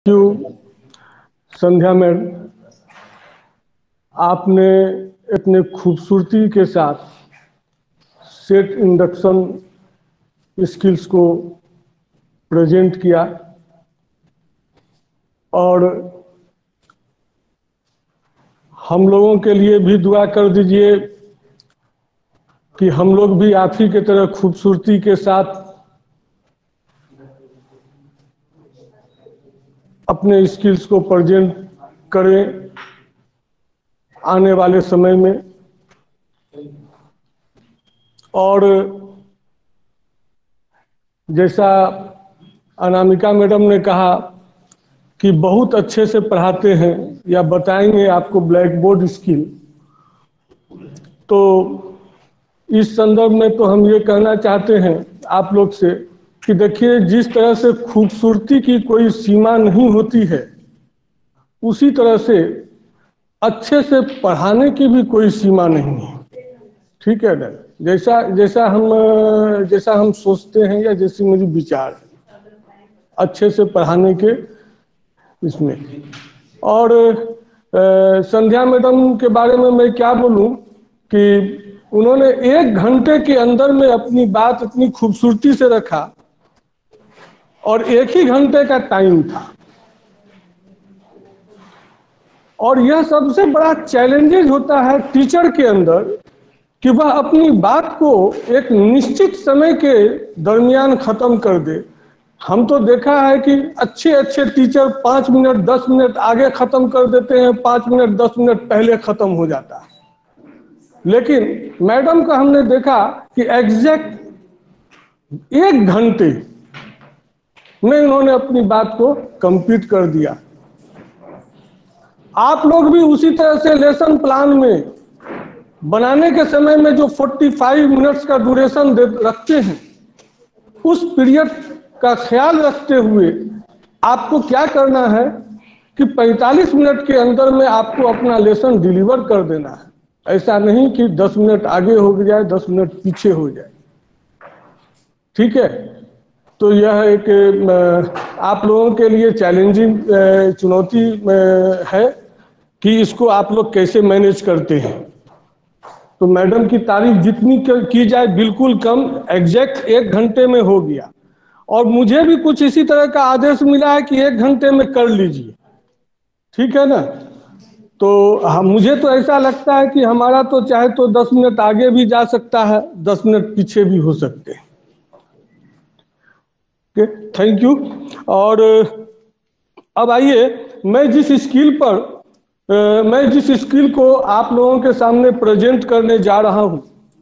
You Sandhya ma'am, आपने इतने खूबसूरती के साथ सेट इंडक्शन स्किल्स को प्रेजेंट किया और हम लोगों के लिए भी दुआ कर दीजिए कि हम लोग भी आप ही की तरह खूबसूरती के साथ अपने स्किल्स को प्रेजेंट करें आने वाले समय में। और जैसा अनामिका मैडम ने कहा कि बहुत अच्छे से पढ़ाते हैं या बताएंगे आपको ब्लैक बोर्ड स्किल, तो इस संदर्भ में तो हम ये कहना चाहते हैं आप लोग से कि देखिए, जिस तरह से खूबसूरती की कोई सीमा नहीं होती है, उसी तरह से अच्छे से पढ़ाने की भी कोई सीमा नहीं है। ठीक है ना? जैसा हम सोचते हैं या जैसी मेरी विचार है अच्छे से पढ़ाने के इसमें। और संध्या मैडम के बारे में मैं क्या बोलूं कि उन्होंने 1 घंटे के अंदर में अपनी बात इतनी खूबसूरती से रखा और 1 ही घंटे का टाइम था। और यह सबसे बड़ा चैलेंजेस होता है टीचर के अंदर कि वह अपनी बात को एक निश्चित समय के दरमियान खत्म कर दे। हम तो देखा है कि अच्छे अच्छे टीचर 5 मिनट 10 मिनट आगे खत्म कर देते हैं, 5 मिनट 10 मिनट पहले खत्म हो जाता है। लेकिन मैडम का हमने देखा कि एग्जैक्ट 1 घंटे में इन्होंने अपनी बात को कंप्लीट कर दिया। आप लोग भी उसी तरह से लेसन प्लान में बनाने के समय में जो 45 मिनट्स का ड्यूरेशन रखते हैं, उस पीरियड का ख्याल रखते हुए आपको क्या करना है कि 45 मिनट के अंदर में आपको अपना लेसन डिलीवर कर देना है। ऐसा नहीं कि 10 मिनट आगे हो जाए 10 मिनट पीछे हो जाए। ठीक है? तो यह एक आप लोगों के लिए चैलेंजिंग चुनौती है कि इसको आप लोग कैसे मैनेज करते हैं। तो मैडम की तारीफ जितनी की जाए बिल्कुल कम, एग्जैक्ट 1 घंटे में हो गया। और मुझे भी कुछ इसी तरह का आदेश मिला है कि 1 घंटे में कर लीजिए। ठीक है ना? तो मुझे तो ऐसा लगता है कि हमारा तो चाहे तो 10 मिनट आगे भी जा सकता है, 10 मिनट पीछे भी हो सकते हैं। Thank you. और अब आइए, मैं जिस स्किल को आप लोगों के सामने प्रेजेंट करने जा रहा हूं,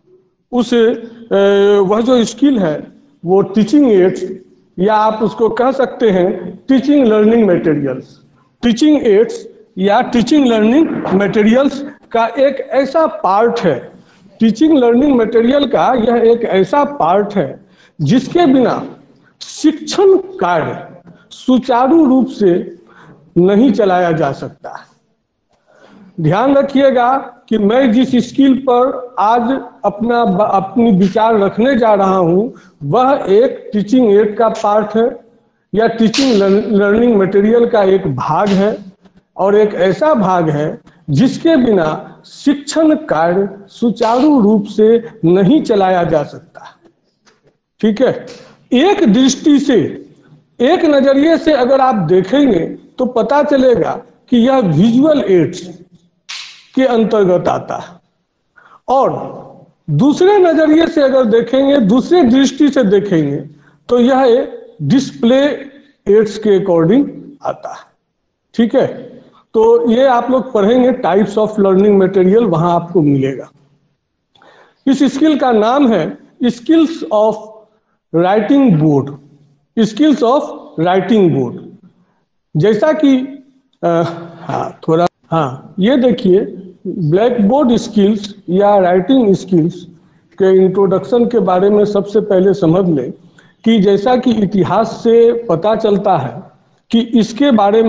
वह जो स्किल है वो टीचिंग एड्स, या आप उसको कह सकते हैं teaching learning materials. Teaching aids या टीचिंग लर्निंग मटेरियल्स का एक ऐसा पार्ट है, टीचिंग लर्निंग मटेरियल का यह एक ऐसा पार्ट है जिसके बिना शिक्षण कार्य सुचारू रूप से नहीं चलाया जा सकता। ध्यान रखिएगा कि मैं जिस स्किल पर आज अपनी विचार रखने जा रहा हूं, वह एक टीचिंग एड का पार्ट है या टीचिंग लर्निंग मटेरियल का एक भाग है, और एक ऐसा भाग है जिसके बिना शिक्षण कार्य सुचारू रूप से नहीं चलाया जा सकता। ठीक है? एक दृष्टि से, एक नजरिए से अगर आप देखेंगे तो पता चलेगा कि यह विजुअल एड्स के अंतर्गत आता है, और दूसरे नजरिए से अगर देखेंगे, दूसरे दृष्टि से देखेंगे तो यह डिस्प्ले एड्स के अकॉर्डिंग आता है। ठीक है? तो ये आप लोग पढ़ेंगे, टाइप्स ऑफ लर्निंग मटेरियल, वहां आपको मिलेगा। इस स्किल का नाम है skills of writing board. Skills of writing board, जैसा कि ये देखिए, ब्लैक बोर्ड स्किल्स या राइटिंग स्किल्स के इंट्रोडक्शन के बारे में सबसे पहले समझ लें कि जैसा कि इतिहास से पता चलता है कि इसके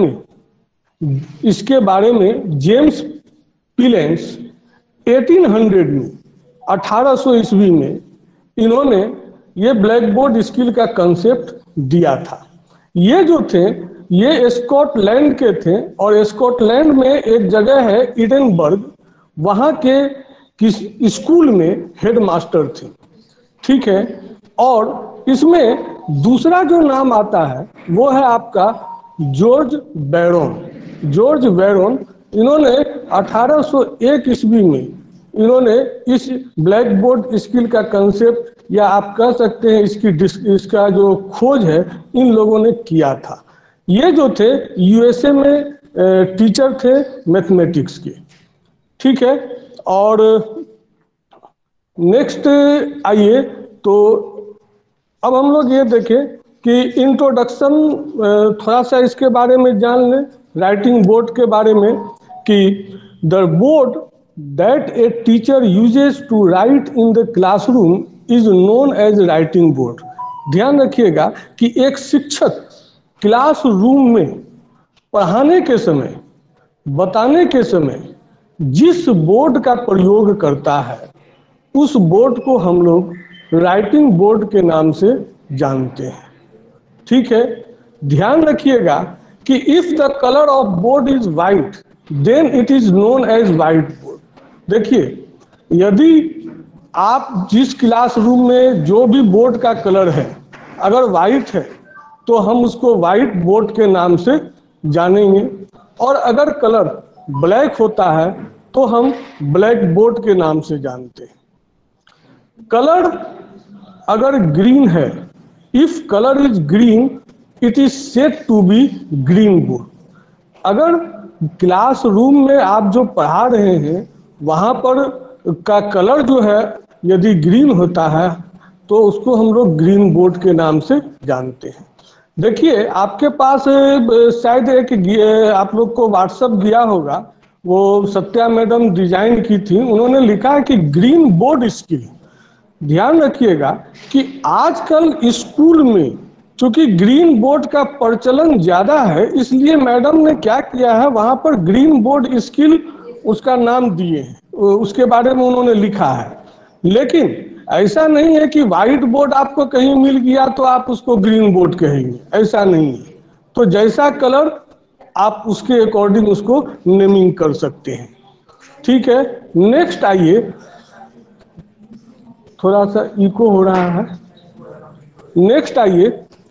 बारे में जेम्स पिलेंस 1800 में 1800 ईस्वी में इन्होंने ये ब्लैक बोर्ड स्किल का कंसेप्ट दिया था। ये जो थे ये स्कॉटलैंड के थे और स्कॉटलैंड में एक जगह है एडिनबर्ग, वहाँ के किस स्कूल में हेडमास्टर थे। ठीक है, और इसमें दूसरा जो नाम आता है वो है आपका जॉर्ज बैरोन। जॉर्ज बैरोन, इन्होंने 1801 ईस्वी में इन्होंने इस ब्लैक बोर्ड स्किल का कंसेप्ट, या आप कह सकते हैं इसका जो खोज है, इन लोगों ने किया था। ये जो थे यूएसए में टीचर थे मैथमेटिक्स के। ठीक है, और नेक्स्ट आइए, तो अब हम लोग ये देखें कि इंट्रोडक्शन थोड़ा सा इसके बारे में जान लें, राइटिंग बोर्ड के बारे में, कि the board that a teacher uses to write in the classroom is known as writing board. ध्यान रखिएगा कि एक शिक्षक क्लासरूम में पढ़ाने के समय, बताने के समय जिस बोर्ड का प्रयोग करता है, उस बोर्ड को हम लोग राइटिंग बोर्ड के नाम से जानते हैं। ठीक है, ध्यान रखिएगा कि if the colour of board is white then it is known as white board. देखिए, यदि आप जिस क्लासरूम में जो भी बोर्ड का कलर है अगर वाइट है तो हम उसको वाइट बोर्ड के नाम से जानेंगे, और अगर कलर ब्लैक होता है तो हम ब्लैक बोर्ड के नाम से जानते हैं। कलर अगर ग्रीन है, if colour is green it is said to be green board. अगर क्लासरूम में आप जो पढ़ा रहे हैं वहाँ पर का कलर जो है यदि ग्रीन होता है तो उसको हम लोग ग्रीन बोर्ड के नाम से जानते हैं। देखिए, आपके पास शायद एक आप लोग को व्हाट्सएप गया होगा, वो सत्या मैडम डिजाइन की थी, उन्होंने लिखा है कि ग्रीन बोर्ड स्किल। ध्यान रखिएगा कि आजकल स्कूल में चूंकि ग्रीन बोर्ड का प्रचलन ज्यादा है, इसलिए मैडम ने क्या किया है, वहां पर ग्रीन बोर्ड स्किल उसका नाम दिए हैं, उसके बारे में उन्होंने लिखा है। लेकिन ऐसा नहीं है कि व्हाइट बोर्ड आपको कहीं मिल गया तो आप उसको ग्रीन बोर्ड कहेंगे, ऐसा नहीं है। तो जैसा कलर आप उसके अकॉर्डिंग उसको नेमिंग कर सकते हैं। ठीक है, नेक्स्ट आइए, थोड़ा सा इको हो रहा है। नेक्स्ट आइए,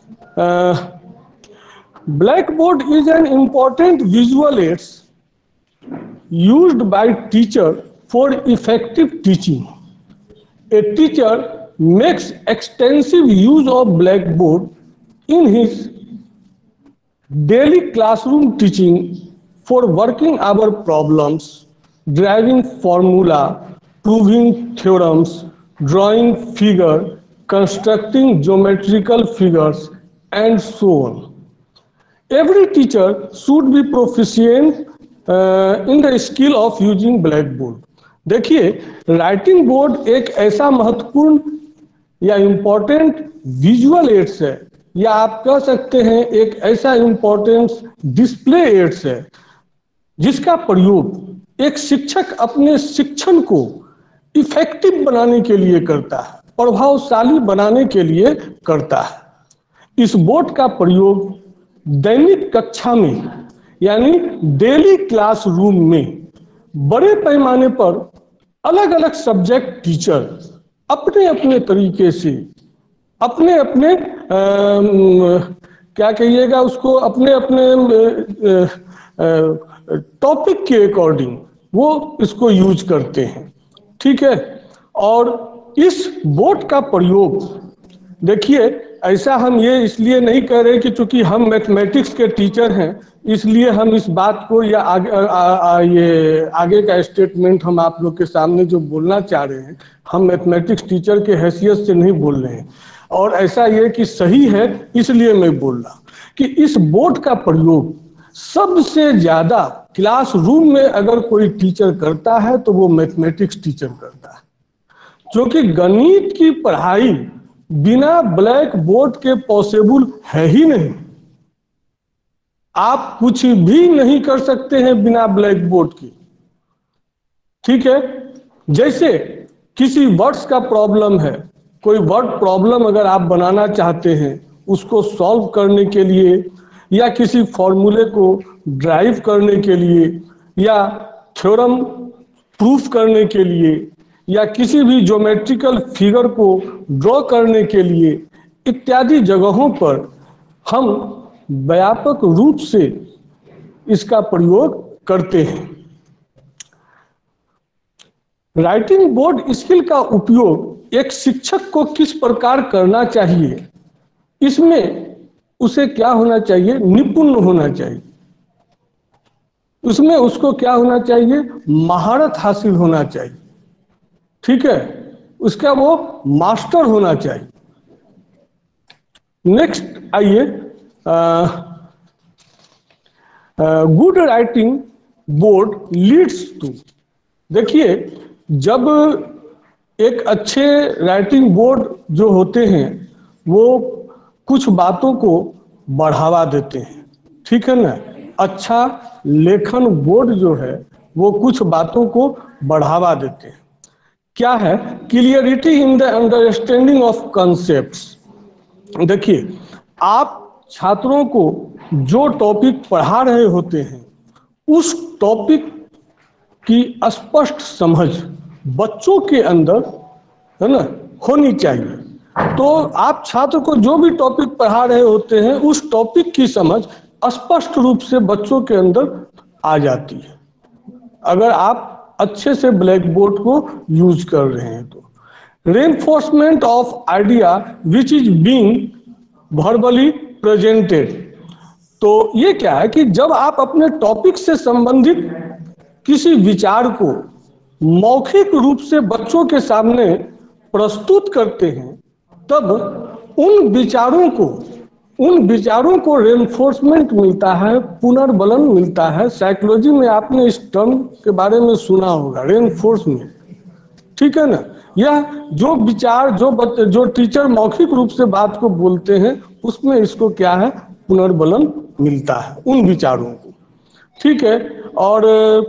black board is an important visual aids used by teacher for effective teaching. A teacher makes extensive use of blackboard in his daily classroom teaching for working our problems, deriving formula, proving theorems, drawing figure, constructing geometrical figures, and so on. Every teacher should be proficient in the skill of using blackboard. देखिए, writing board एक ऐसा महत्वपूर्ण या important visual aids है, या आप कह सकते हैं एक ऐसा इम्पोर्टेंट डिस्प्ले एड्स है जिसका प्रयोग एक शिक्षक अपने शिक्षण को इफेक्टिव बनाने के लिए करता है, प्रभावशाली बनाने के लिए करता है। इस बोर्ड का प्रयोग दैनिक कक्षा में यानी डेली क्लासरूम में बड़े पैमाने पर अलग अलग सब्जेक्ट टीचर अपने अपने तरीके से, अपने अपने क्या कहिएगा उसको, अपने अपने टॉपिक के अकॉर्डिंग वो इसको यूज करते हैं। ठीक है, और इस बोर्ड का प्रयोग देखिए, ऐसा हम ये इसलिए नहीं कह रहे कि चूंकि हम मैथमेटिक्स के टीचर हैं इसलिए हम इस बात को, या ये आगे का स्टेटमेंट हम आप लोग के सामने जो बोलना चाह रहे हैं, हम मैथमेटिक्स टीचर के हैसियत से नहीं बोल रहे हैं, और ऐसा ये कि सही है इसलिए मैं बोल रहा कि इस बोर्ड का प्रयोग सबसे ज्यादा क्लासरूम में अगर कोई टीचर करता है तो वो मैथमेटिक्स टीचर करता है, क्योंकि गणित की पढ़ाई बिना ब्लैक बोर्ड के पॉसिबल है ही नहीं। आप कुछ भी नहीं कर सकते हैं बिना ब्लैक बोर्ड की। ठीक है, जैसे किसी वर्ड्स का प्रॉब्लम है, कोई वर्ड प्रॉब्लम अगर आप बनाना चाहते हैं उसको सॉल्व करने के लिए, या किसी फॉर्मूले को ड्राइव करने के लिए या थ्योरम प्रूफ करने के लिए या किसी भी ज्योमेट्रिकल फिगर को ड्रॉ करने के लिए इत्यादि जगहों पर हम व्यापक रूप से इसका प्रयोग करते हैं। राइटिंग बोर्ड स्किल का उपयोग एक शिक्षक को किस प्रकार करना चाहिए, इसमें उसे क्या होना चाहिए, निपुण होना चाहिए। उसमें उसको क्या होना चाहिए, महारत हासिल होना चाहिए, ठीक है, उसका वो मास्टर होना चाहिए। नेक्स्ट आइए, good writing board leads to. देखिए, जब एक अच्छे राइटिंग बोर्ड जो होते हैं वो कुछ बातों को बढ़ावा देते हैं, ठीक है ना। अच्छा लेखन बोर्ड जो है वो कुछ बातों को बढ़ावा देते हैं। क्या है, clarity in the understanding of concepts. देखिए, आप छात्रों को जो टॉपिक पढ़ा रहे होते हैं उस टॉपिक की स्पष्ट समझ बच्चों के अंदर, है ना, होनी चाहिए। तो आप छात्र को जो भी टॉपिक पढ़ा रहे होते हैं उस टॉपिक की समझ स्पष्ट रूप से बच्चों के अंदर आ जाती है, अगर आप अच्छे से ब्लैक बोर्ड को यूज कर रहे हैं तो। Reinforcement of idea which is being verbally presented. तो ये क्या है कि जब आप अपने टॉपिक से संबंधित किसी विचार को मौखिक रूप से बच्चों के सामने प्रस्तुत करते हैं, तब उन विचारों को रेनफोर्समेंट मिलता है, पुनर्बलन मिलता है। साइकोलॉजी में आपने इस टर्म के बारे में सुना होगा, रेनफोर्समेंट, ठीक है ना। यह जो विचार जो टीचर मौखिक रूप से बात को बोलते हैं उसमें इसको क्या है, पुनर्बलन मिलता है उन विचारों को, ठीक है। और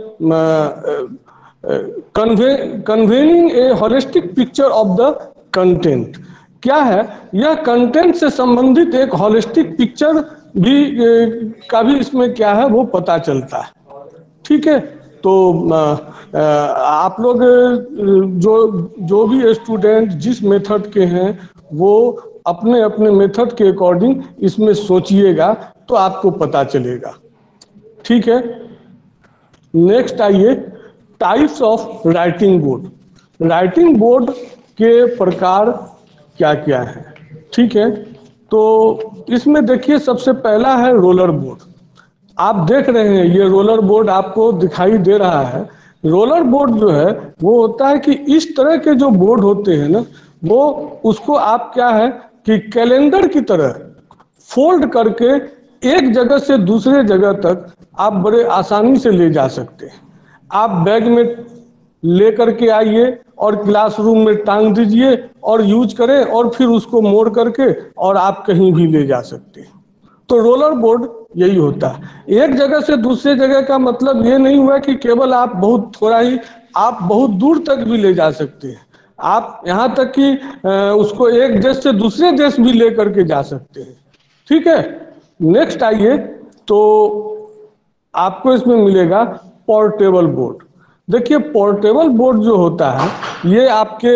convening a holistic picture of the content. क्या है, यह कंटेंट से संबंधित एक होलिस्टिक पिक्चर भी का भी इसमें क्या है वो पता चलता है, ठीक है। तो आप लोग जो भी स्टूडेंट जिस मेथड के हैं वो अपने अपने मेथड के अकॉर्डिंग इसमें सोचिएगा तो आपको पता चलेगा, ठीक है। नेक्स्ट आइए, types of writing board. Writing board के प्रकार क्या क्या है, ठीक है। तो इसमें देखिए, सबसे पहला है रोलर बोर्ड। आप देख रहे हैं ये रोलर बोर्ड आपको दिखाई दे रहा है। रोलर बोर्ड जो है वो होता है कि इस तरह के जो बोर्ड होते हैं ना, वो उसको आप क्या है कि कैलेंडर की तरह फोल्ड करके एक जगह से दूसरे जगह तक आप बड़े आसानी से ले जा सकते हैं। आप बैग में ले करके आइए और क्लासरूम में टांग दीजिए और यूज करें और फिर उसको मोड़ करके और आप कहीं भी ले जा सकते हैं। तो रोलर बोर्ड यही होता है। एक जगह से दूसरे जगह का मतलब ये नहीं हुआ कि केवल आप बहुत थोड़ा ही, आप बहुत दूर तक भी ले जा सकते हैं। आप यहाँ तक कि उसको एक देश से दूसरे देश भी ले करके जा सकते हैं, ठीक है। नेक्स्ट आइए, तो आपको इसमें मिलेगा पोर्टेबल बोर्ड। देखिए, पोर्टेबल बोर्ड जो होता है ये आपके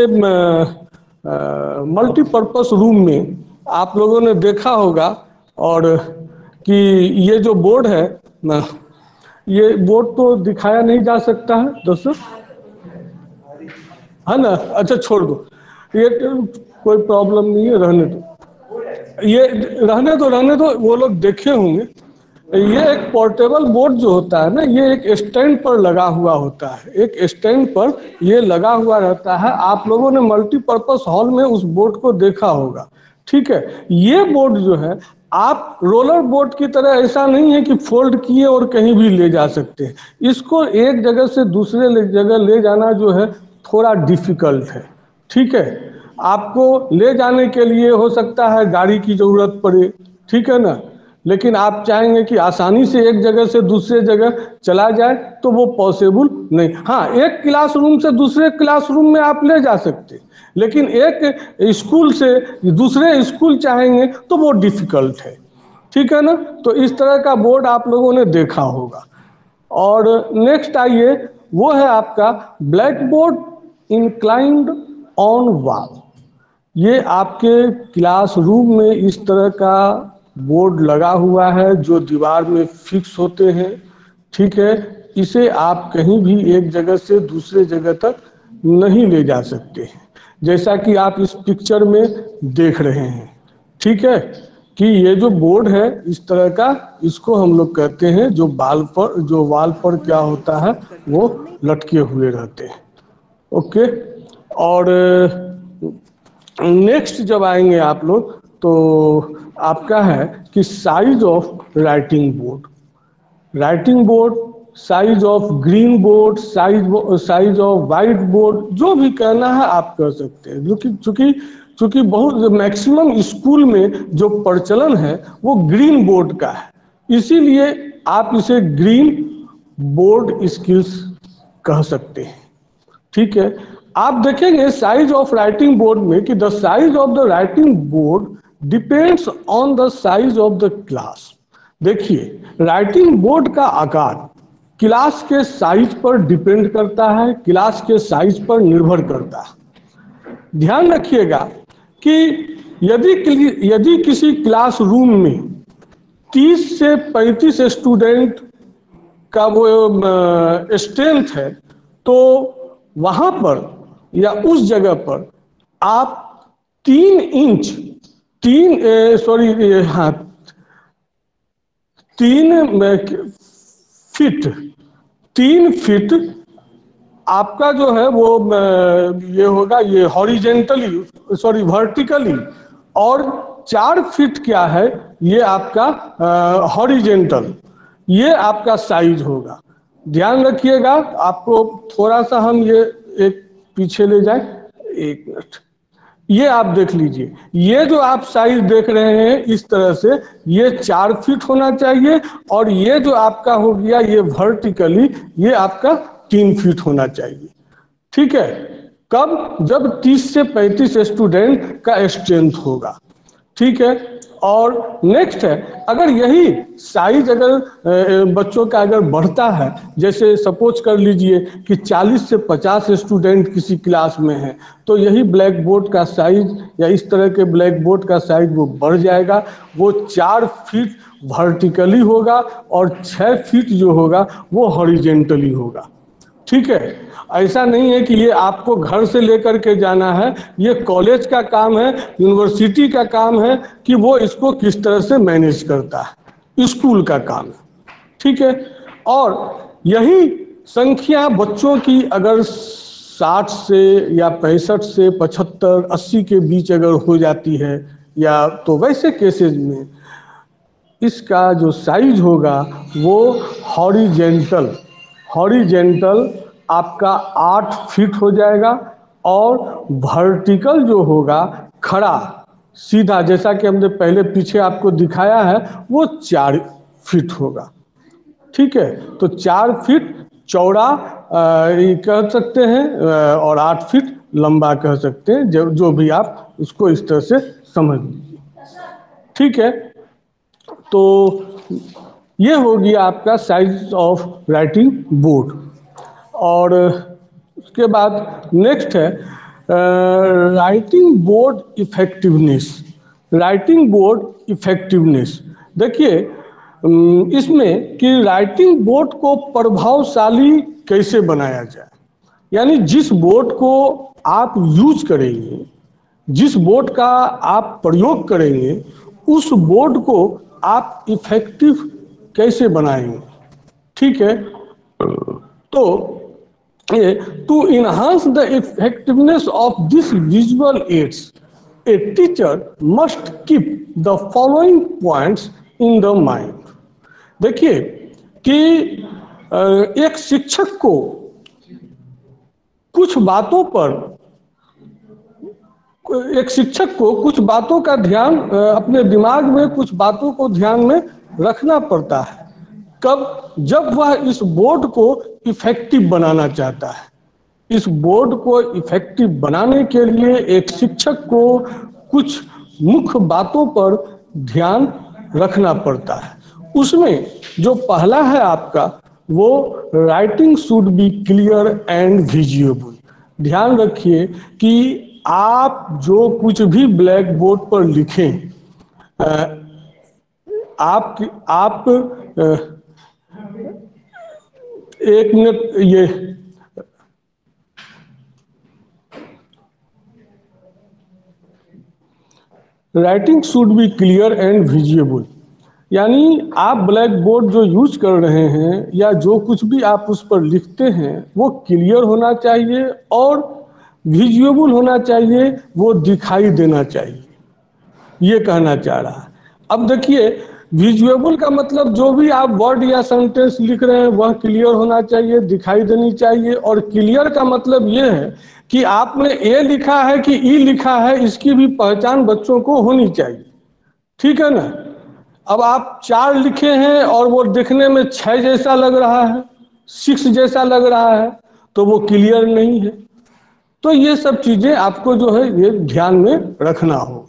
मल्टीपर्पस रूम में आप लोगों ने देखा होगा, और कि ये जो बोर्ड है ना, ये बोर्ड तो दिखाया नहीं जा सकता है दोस्तों, है ना। अच्छा छोड़ दो, ये कोई प्रॉब्लम नहीं है, रहने दो, ये रहने दो, वो लोग देखे होंगे। ये एक पोर्टेबल बोर्ड जो होता है ना, ये एक स्टैंड पर लगा हुआ होता है, एक स्टैंड पर ये लगा हुआ रहता है। आप लोगों ने मल्टीपर्पस हॉल में उस बोर्ड को देखा होगा, ठीक है। ये बोर्ड जो है आप रोलर बोर्ड की तरह ऐसा नहीं है कि फोल्ड किए और कहीं भी ले जा सकते हैं। इसको एक जगह से दूसरे जगह ले जाना जो है थोड़ा डिफिकल्ट है, ठीक है। आपको ले जाने के लिए हो सकता है गाड़ी की जरूरत पड़े, ठीक है ना, लेकिन आप चाहेंगे कि आसानी से एक जगह से दूसरे जगह चला जाए तो वो पॉसिबल नहीं। हाँ, एक क्लासरूम से दूसरे क्लासरूम में आप ले जा सकते हैं, लेकिन एक स्कूल से दूसरे स्कूल चाहेंगे तो वो डिफिकल्ट है। ठीक है ना। तो इस तरह का बोर्ड आप लोगों ने देखा होगा। और नेक्स्ट आइए, वो है आपका black board inclined on wall. ये आपके क्लासरूम में इस तरह का बोर्ड लगा हुआ है जो दीवार में फिक्स होते हैं। ठीक है, इसे आप कहीं भी एक जगह से दूसरे जगह तक नहीं ले जा सकते हैं, जैसा कि आप इस पिक्चर में देख रहे हैं। ठीक है, कि ये जो बोर्ड है इस तरह का, इसको हम लोग कहते हैं जो वाल पर क्या होता है वो लटके हुए रहते हैं। ओके। और नेक्स्ट जब आएंगे आप लोग तो आपका है कि size of writing board, size of green board, size of white board, जो भी कहना है आप कह सकते हैं। चूंकि बहुत मैक्सिमम स्कूल में जो प्रचलन है वो ग्रीन बोर्ड का है, इसीलिए आप इसे ग्रीन बोर्ड स्किल्स कह सकते हैं। ठीक है, आप देखेंगे साइज ऑफ राइटिंग बोर्ड में कि the size of the writing board depends on the size of the class. देखिए, राइटिंग बोर्ड का आकार क्लास के साइज पर डिपेंड करता है, क्लास के साइज पर निर्भर करता है। ध्यान रखिएगा कि यदि किसी क्लासरूम में 30 से 35 स्टूडेंट का वो स्ट्रेंथ है, तो वहां पर या उस जगह पर आप 3 इंच 3 फीट आपका जो है वो ये होगा, ये वर्टिकली, और 4 फीट क्या है ये आपका हॉरिजेंटल, ये आपका साइज होगा। ध्यान रखिएगा, आपको थोड़ा सा हम ये एक पीछे ले जाए, 1 मिनट, ये आप देख लीजिए, ये जो आप साइज देख रहे हैं इस तरह से, ये 4 फीट होना चाहिए, और ये जो आपका हो गया ये वर्टिकली, ये आपका 3 फीट होना चाहिए। ठीक है, कब? जब 30 से 35 स्टूडेंट का स्ट्रेंथ होगा। ठीक है, और नेक्स्ट है, अगर यही साइज अगर बच्चों का अगर बढ़ता है, जैसे सपोज कर लीजिए कि 40 से 50 स्टूडेंट किसी क्लास में हैं, तो यही ब्लैक बोर्ड का साइज या इस तरह के ब्लैक बोर्ड का साइज वो बढ़ जाएगा, वो 4 फीट वर्टिकली होगा और 6 फीट जो होगा वो हॉरिजेंटली होगा। ठीक है, ऐसा नहीं है कि ये आपको घर से लेकर के जाना है, ये कॉलेज का काम है, यूनिवर्सिटी का काम है कि वो इसको किस तरह से मैनेज करता है, स्कूल का काम है। ठीक है, और यही संख्या बच्चों की अगर 60 से या 65 से 75 80 के बीच अगर हो जाती है, या तो वैसे केसेस में इसका जो साइज होगा वो हॉरिजेंटल आपका 8 फीट हो जाएगा, और वर्टिकल जो होगा खड़ा सीधा, जैसा कि हमने पहले पीछे आपको दिखाया है, वो 4 फीट होगा। ठीक है, तो 4 फीट चौड़ा कह सकते हैं, और 8 फीट लंबा कह सकते हैं, जो भी आप उसको इस तरह से समझ लीजिए। ठीक है, तो ये हो गया आपका साइज ऑफ राइटिंग बोर्ड। और उसके बाद नेक्स्ट है राइटिंग बोर्ड इफेक्टिवनेस। देखिए, इसमें कि राइटिंग बोर्ड को प्रभावशाली कैसे बनाया जाए, यानी जिस बोर्ड को आप यूज करेंगे, जिस बोर्ड का आप प्रयोग करेंगे, उस बोर्ड को आप इफेक्टिव कैसे बनाएंगे। ठीक है, तो to enhance the effectiveness of this visual aids, a teacher must keep the following points in the mind। देखिए कि एक शिक्षक को कुछ बातों का ध्यान अपने दिमाग में कुछ बातों को ध्यान में रखना पड़ता है। कब? जब वह इस बोर्ड को इफेक्टिव बनाना चाहता है। इस बोर्ड को इफेक्टिव बनाने के लिए एक शिक्षक को कुछ मुख्य बातों पर ध्यान रखना पड़ता है। उसमें जो पहला है आपका, वो writing should be clear and visible. ध्यान रखिए कि आप जो कुछ भी ब्लैक बोर्ड पर लिखें, आप एक मिनट, ये writing should be clear and visible, यानी आप ब्लैक बोर्ड जो यूज कर रहे हैं या जो कुछ भी आप उस पर लिखते हैं वो क्लियर होना चाहिए और विजिबल होना चाहिए, वो दिखाई देना चाहिए, ये कहना चाह रहा है। अब देखिए, विजुअल का मतलब जो भी आप वर्ड या सेंटेंस लिख रहे हैं वह क्लियर होना चाहिए, दिखाई देनी चाहिए। और क्लियर का मतलब ये है कि आपने ए लिखा है कि ई लिखा है, इसकी भी पहचान बच्चों को होनी चाहिए, ठीक है ना। अब आप 4 लिखे हैं और वो दिखने में 6 जैसा लग रहा है, 6 जैसा लग रहा है, तो वो क्लियर नहीं है। तो ये सब चीजें आपको जो है ये ध्यान में रखना होगा।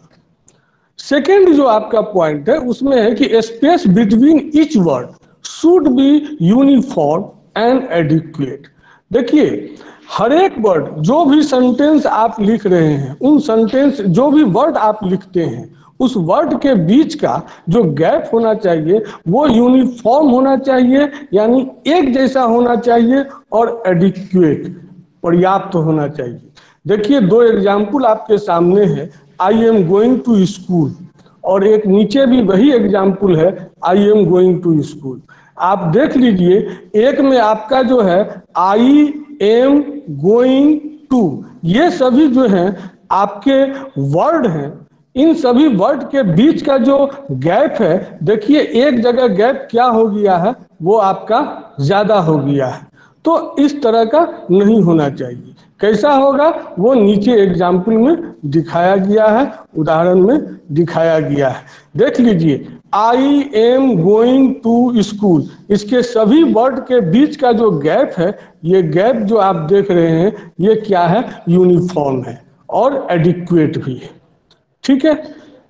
सेकेंड जो आपका पॉइंट है उसमें है कि space between each word should be uniform and adequate. देखिए, हर एक वर्ड, जो भी सेंटेंस आप लिख रहे हैं, उन सेंटेंस जो भी वर्ड आप लिखते हैं, उस वर्ड के बीच का जो गैप होना चाहिए वो यूनिफॉर्म होना चाहिए, यानी एक जैसा होना चाहिए, और एडिक्वेट, पर्याप्त होना चाहिए। देखिए, 2 एग्जाम्पल आपके सामने है, I am going to school, और एक नीचे भी वही एग्जाम्पल है, I am going to school. आप देख लीजिए, एक में आपका जो है आई एम गोइंग टू, ये सभी जो हैं आपके वर्ड हैं, इन सभी वर्ड के बीच का जो गैप है, देखिए एक जगह गैप क्या हो गया है, वो आपका ज्यादा हो गया है। तो इस तरह का नहीं होना चाहिए। कैसा होगा वो नीचे एग्जाम्पल में दिखाया गया है, उदाहरण में दिखाया गया है। देख लीजिए, I am going to school, इसके सभी वर्ड के बीच का जो गैप है, ये गैप जो आप देख रहे हैं, ये क्या है, यूनिफॉर्म है और एडिक्वेट भी है, ठीक है।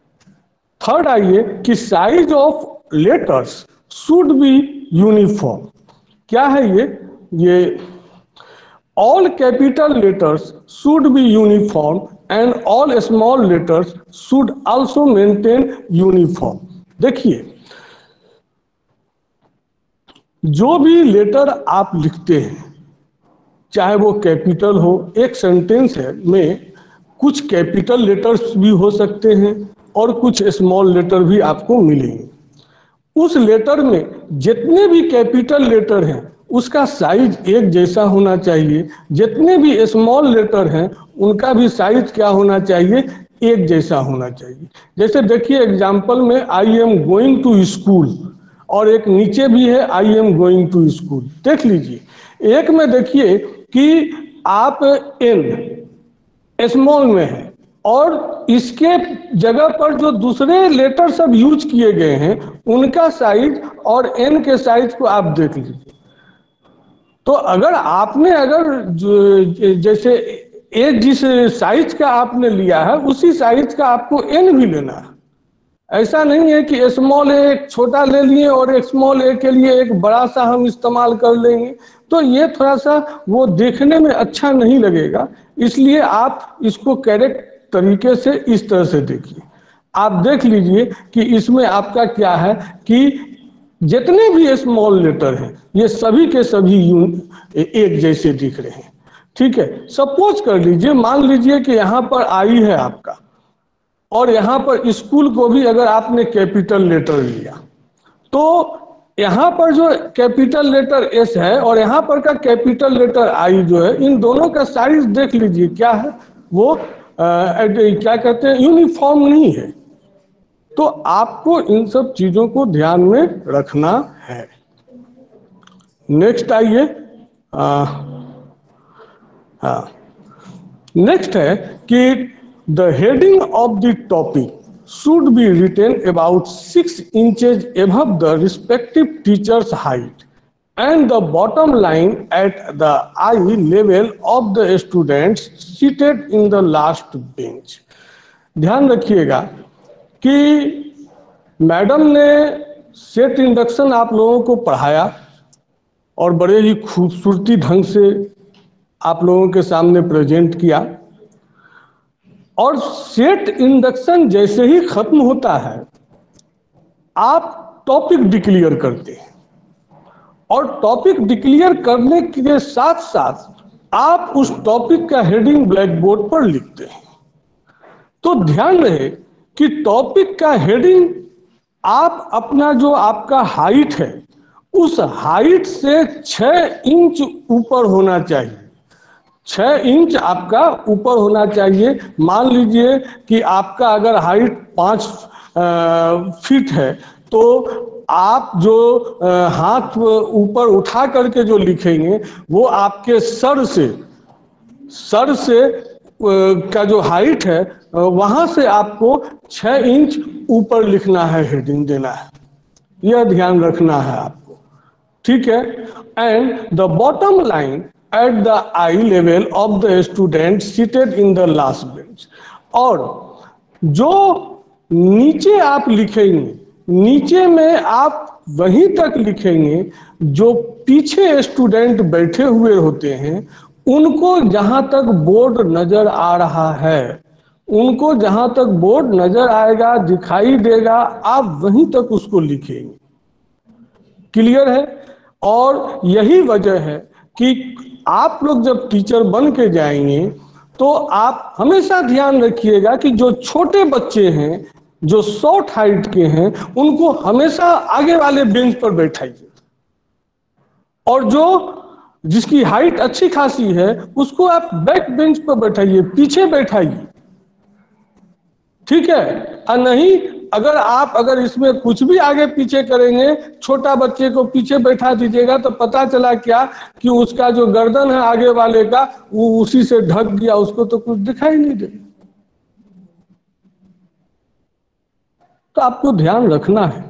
थर्ड आइए कि size of letters should be uniform. क्या है ये all capital letters should be uniform and all small letters should also maintain uniform। देखिए, जो भी लेटर आप लिखते हैं, चाहे वो कैपिटल हो, एक सेंटेंस है में कुछ कैपिटल लेटर्स भी हो सकते हैं और कुछ स्मॉल लेटर भी आपको मिलेंगे। उस लेटर में जितने भी कैपिटल लेटर हैं उसका साइज एक जैसा होना चाहिए, जितने भी स्मॉल लेटर हैं उनका भी साइज क्या होना चाहिए, एक जैसा होना चाहिए। जैसे देखिए एग्जाम्पल में I am going to school, और एक नीचे भी है I am going to school. देख लीजिए, एक में देखिए कि आप एन स्मॉल में है और इसके जगह पर जो दूसरे लेटर सब यूज किए गए हैं उनका साइज और एन के साइज को आप देख लीजिए। तो अगर आपने जैसे ए जिस साइज का आपने लिया है उसी साइज का आपको एन भी लेना है। ऐसा नहीं है कि स्मॉल ए एक छोटा ले लिए और एक स्मॉल ए के लिए एक बड़ा सा हम इस्तेमाल कर लेंगे, तो ये थोड़ा सा वो देखने में अच्छा नहीं लगेगा। इसलिए आप इसको करेक्ट तरीके से इस तरह से देखिए। आप देख लीजिए कि इसमें आपका क्या है कि जितने भी स्मॉल लेटर हैं ये सभी के सभी एक जैसे दिख रहे हैं, ठीक है। सपोज कर लीजिए, मान लीजिए कि यहाँ पर आई है आपका और यहाँ पर स्कूल को भी अगर आपने कैपिटल लेटर लिया, तो यहाँ पर जो कैपिटल लेटर एस है और यहाँ पर का कैपिटल लेटर आई जो है, इन दोनों का साइज देख लीजिए क्या है, वो क्या कहते हैं, यूनिफॉर्म नहीं है। तो आपको इन सब चीजों को ध्यान में रखना है। नेक्स्ट आइए, नेक्स्ट है कि the heading of the topic should be written about 6 inches above the respective teacher's height and the bottom line at the eye level of the students seated in the last bench। ध्यान रखिएगा कि madam ने set induction आप लोगों को पढ़ाया और बड़े ही खूबसूरती ढंग से आप लोगों के सामने प्रेजेंट किया, और सेट इंडक्शन जैसे ही खत्म होता है आप टॉपिक डिक्लेयर करते हैं, और टॉपिक डिक्लेयर करने के साथ साथ आप उस टॉपिक का हेडिंग ब्लैक बोर्ड पर लिखते हैं। तो ध्यान रहे कि टॉपिक का हेडिंग आप अपना जो आपका हाइट है उस हाइट से 6 इंच ऊपर होना चाहिए। 6 इंच आपका ऊपर होना चाहिए। मान लीजिए कि आपका अगर हाइट 5 फीट है तो आप जो हाथ ऊपर उठा करके जो लिखेंगे वो आपके सर से का जो हाइट है वहां से आपको 6 इंच ऊपर लिखना है, हेडिंग देना है, यह ध्यान रखना है आपको, ठीक है। And the bottom line at the eye level of the student seated in the last bench, और जो नीचे आप लिखेंगे नीचे में आप वहीं तक लिखेंगे जो पीछे स्टूडेंट बैठे हुए होते हैं, उनको जहां तक बोर्ड नजर आ रहा है, उनको जहां तक बोर्ड नजर आएगा दिखाई देगा आप वहीं तक उसको लिखेंगे। क्लियर है? और यही वजह है कि आप लोग जब टीचर बन के जाएंगे तो आप हमेशा ध्यान रखिएगा कि जो छोटे बच्चे हैं जो शॉर्ट हाइट के हैं उनको हमेशा आगे वाले बेंच पर बैठाइए, और जो जिसकी हाइट अच्छी खासी है उसको आप बैक बेंच पर बैठाइए, पीछे बैठाइए, ठीक है। और नहीं, अगर इसमें कुछ भी आगे पीछे करेंगे, छोटा बच्चे को पीछे बैठा दीजिएगा तो पता चला क्या कि उसका जो गर्दन है आगे वाले का वो उसी से ढक गया, उसको तो कुछ दिखाई नहीं दे। तो आपको ध्यान रखना है।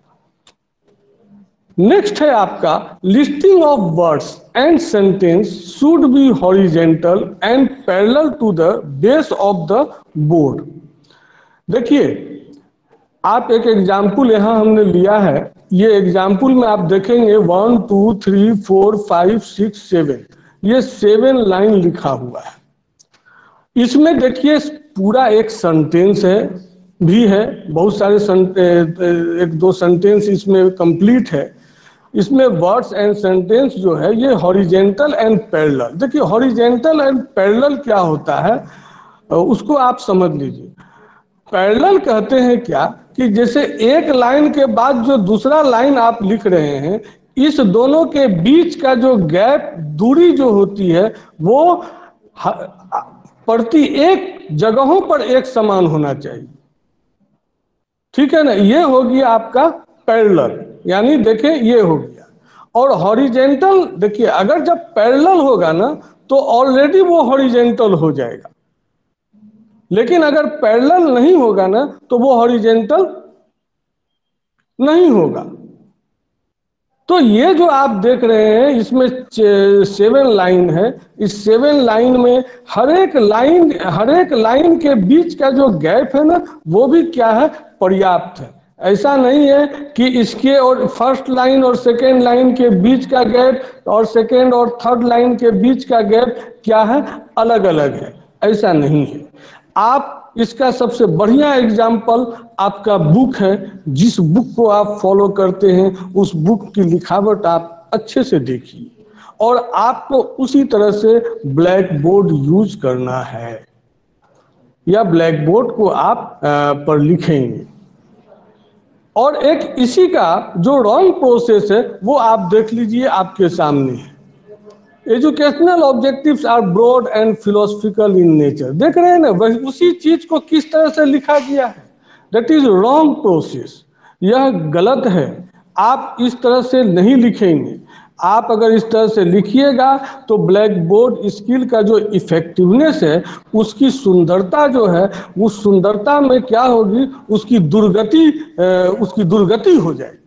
नेक्स्ट है आपका listing of words and sentence should be horizontal and parallel to the base of the board. देखिए, आप एक एग्जाम्पल यहां हमने लिया है, ये एग्जाम्पल में आप देखेंगे 1 2 3 4 5 6 7, ये 7 लाइन लिखा हुआ है। इसमें देखिए पूरा एक सेंटेंस है भी है, बहुत सारे एक दो सेंटेंस इसमें कंप्लीट है। इसमें वर्ड्स एंड सेंटेंस जो है ये हॉरिजेंटल एंड पैरेलल। देखिए हॉरिजेंटल एंड पैरेलल क्या होता है उसको आप समझ लीजिए। पैरेलल कहते हैं क्या कि जैसे एक लाइन के बाद जो दूसरा लाइन आप लिख रहे हैं, इस दोनों के बीच का जो गैप दूरी जो होती है वो प्रति एक जगहों पर एक समान होना चाहिए, ठीक है ना। ये हो गया आपका पैरेलल, यानी देखें ये हो गया। और हॉरिजेंटल, देखिए अगर जब पैरेलल होगा ना तो ऑलरेडी वो हॉरिजेंटल हो जाएगा, लेकिन अगर पैरेलल नहीं होगा ना तो वो हॉरिजेंटल नहीं होगा। तो ये जो आप देख रहे हैं इसमें 7 लाइन है, इस 7 लाइन में हर एक लाइन के बीच का जो गैप है ना वो भी क्या है, पर्याप्त है। ऐसा नहीं है कि इसके और फर्स्ट लाइन और सेकेंड लाइन के बीच का गैप और सेकेंड और थर्ड लाइन के बीच का गैप क्या है, अलग अलग है, ऐसा नहीं है। आप इसका सबसे बढ़िया एग्जाम्पल आपका बुक है, जिस बुक को आप फॉलो करते हैं उस बुक की लिखावट आप अच्छे से देखिए, और आपको उसी तरह से ब्लैक बोर्ड यूज करना है या ब्लैक बोर्ड को आप पर लिखेंगे। और एक इसी का जो रॉन्ग प्रोसेस है वो आप देख लीजिए, आपके सामने है। Educational objectives are broad and philosophical in nature. देख रहे हैं ना, वही उसी चीज को किस तरह से लिखा गया है, दैट इज रॉन्ग प्रोसेस, यह गलत है। आप इस तरह से नहीं लिखेंगे। आप अगर इस तरह से लिखिएगा तो ब्लैक बोर्ड स्किल का जो इफेक्टिवनेस है, उसकी सुंदरता जो है, उस सुंदरता में क्या होगी, उसकी दुर्गति हो जाएगी।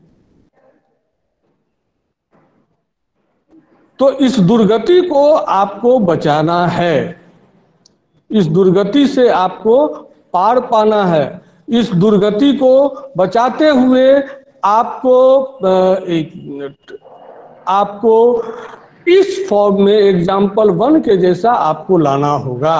तो इस दुर्गति को आपको बचाना है, इस दुर्गति से आपको पार पाना है। इस दुर्गति को बचाते हुए आपको एक मिनट, आपको इस फॉर्म में एग्जाम्पल 1 के जैसा आपको लाना होगा।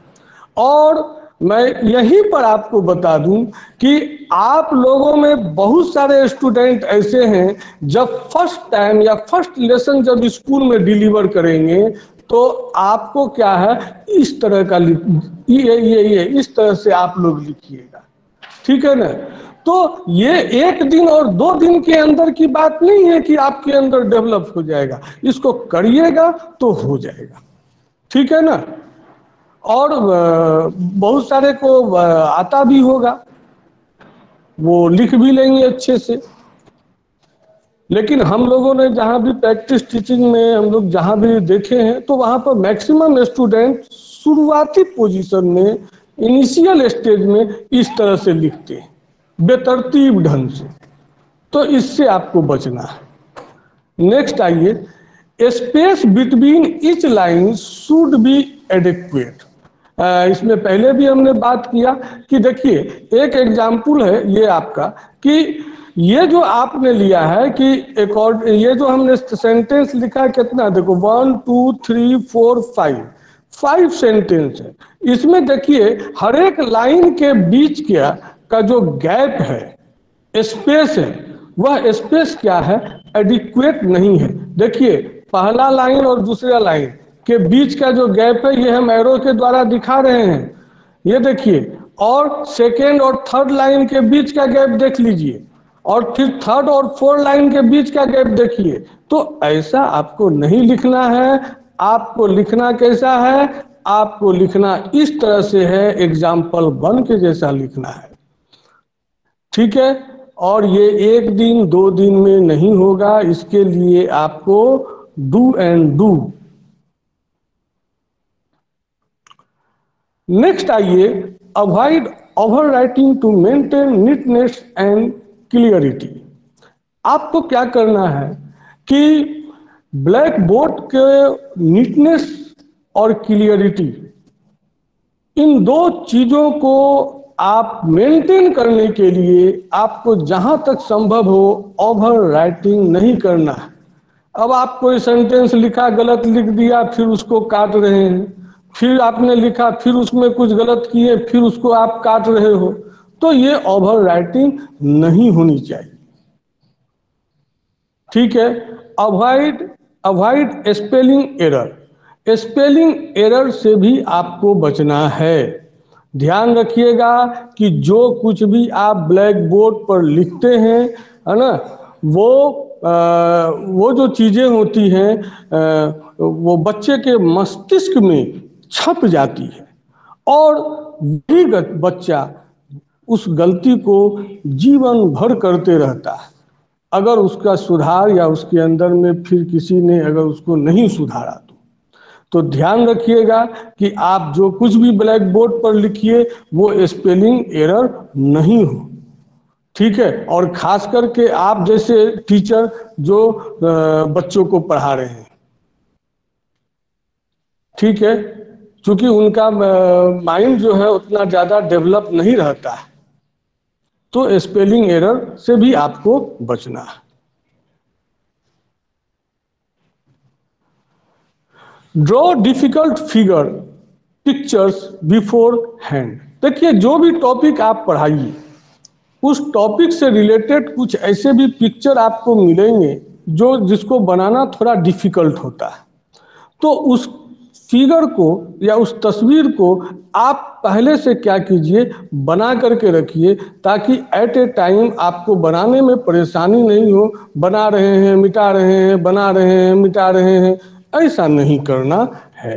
और मैं यहीं पर आपको बता दूं कि आप लोगों में बहुत सारे स्टूडेंट ऐसे हैं, जब फर्स्ट टाइम या फर्स्ट लेसन जब स्कूल में डिलीवर करेंगे तो आपको क्या है, इस तरह का ये इस तरह से आप लोग लिखिएगा, ठीक है ना। तो ये 1 दिन और 2 दिन के अंदर की बात नहीं है कि आपके अंदर डेवलप हो जाएगा, इसको करिएगा तो हो जाएगा, ठीक है ना। और बहुत सारे को आता भी होगा, वो लिख भी लेंगे अच्छे से। लेकिन हम लोगों ने जहाँ भी प्रैक्टिस टीचिंग में हम लोग जहाँ भी देखे हैं, तो वहाँ पर मैक्सिमम स्टूडेंट शुरुआती पोजीशन में, इनिशियल स्टेज में इस तरह से लिखते हैं, बेतरतीब ढंग से। तो इससे आपको बचना है। नेक्स्ट आइए, space between each line should be adequate. इसमें पहले भी हमने बात किया कि देखिए, एक एग्जाम्पल है ये आपका, कि ये जो आपने लिया है कि ये जो हमने सेंटेंस लिखा है, कितना देखो 1 2 3 4 5 सेंटेंस है। इसमें देखिए हर एक लाइन के बीच का जो गैप है, स्पेस है, वह स्पेस क्या है, एडिक्वेट नहीं है। देखिए पहला लाइन और दूसरा लाइन के बीच का जो गैप है, ये हम एरो के द्वारा दिखा रहे हैं, ये देखिए। और सेकेंड और थर्ड लाइन के बीच का गैप देख लीजिए, और फिर थर्ड और फोर्थ लाइन के बीच का गैप देखिए। तो ऐसा आपको नहीं लिखना है। आपको लिखना कैसा है, आपको लिखना इस तरह से है, एग्जाम्पल 1 के जैसा लिखना है, ठीक है। और ये 1 दिन 2 दिन में नहीं होगा, इसके लिए आपको डू एंड डू। नेक्स्ट आइए, avoid over writing to maintain neatness and clarity. आपको क्या करना है कि ब्लैक बोर्ड के नीटनेस और क्लियरिटी, इन 2 चीजों को आप मेंटेन करने के लिए आपको जहां तक संभव हो ओवर राइटिंग नहीं करना है। अब आप कोई सेंटेंस लिखा, गलत लिख दिया, फिर उसको काट रहे हैं, फिर आपने लिखा, फिर उसमें कुछ गलत किए, फिर उसको आप काट रहे हो, तो ये ओवर राइटिंग नहीं होनी चाहिए, ठीक है। Avoid avoid spelling error. Spelling error से भी आपको बचना है। ध्यान रखिएगा कि जो कुछ भी आप ब्लैक बोर्ड पर लिखते हैं, है ना, वो जो चीज़ें होती हैं वो बच्चे के मस्तिष्क में छप जाती है, और वही बच्चा उस गलती को जीवन भर करते रहता है, अगर उसका सुधार या उसके अंदर में फिर किसी ने अगर उसको नहीं सुधारा तो ध्यान रखिएगा कि आप जो कुछ भी ब्लैक बोर्ड पर लिखिए वो स्पेलिंग एरर नहीं हो, ठीक है। और खास करके आप जैसे टीचर जो बच्चों को पढ़ा रहे हैं, ठीक है, क्योंकि उनका माइंड जो है उतना ज़्यादा डेवलप नहीं रहता है, तो स्पेलिंग एरर से भी आपको बचना है। Draw difficult figure pictures beforehand. देखिए जो भी टॉपिक आप पढ़ाइए, उस टॉपिक से रिलेटेड कुछ ऐसे भी पिक्चर आपको मिलेंगे जो जिसको बनाना थोड़ा डिफिकल्ट होता है, तो उस फिगर को या उस तस्वीर को आप पहले से क्या कीजिए, बना करके रखिए, ताकि एट ए टाइम आपको बनाने में परेशानी नहीं हो। बना रहे हैं, मिटा रहे हैं, बना रहे हैं, मिटा रहे हैं, ऐसा नहीं करना है।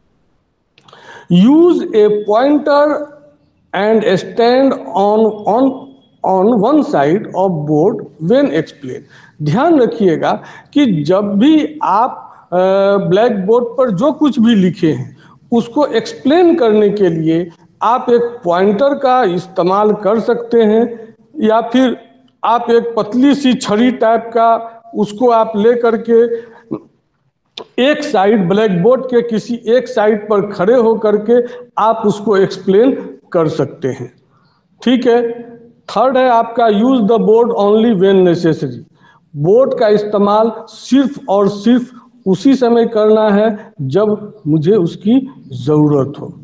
Use a pointer and stand on one side of board when explain. ध्यान रखिएगा कि जब भी आप ब्लैक बोर्ड पर जो कुछ भी लिखे हैं उसको एक्सप्लेन करने के लिए आप एक पॉइंटर का इस्तेमाल कर सकते हैं, या फिर आप एक पतली सी छड़ी टाइप का उसको आप ले करके एक साइड ब्लैक बोर्ड के किसी एक साइड पर खड़े होकर के आप उसको एक्सप्लेन कर सकते हैं, ठीक है। थर्ड है आपका use the board only when necessary. Board का इस्तेमाल सिर्फ और सिर्फ उसी समय करना है जब मुझे उसकी जरूरत हो।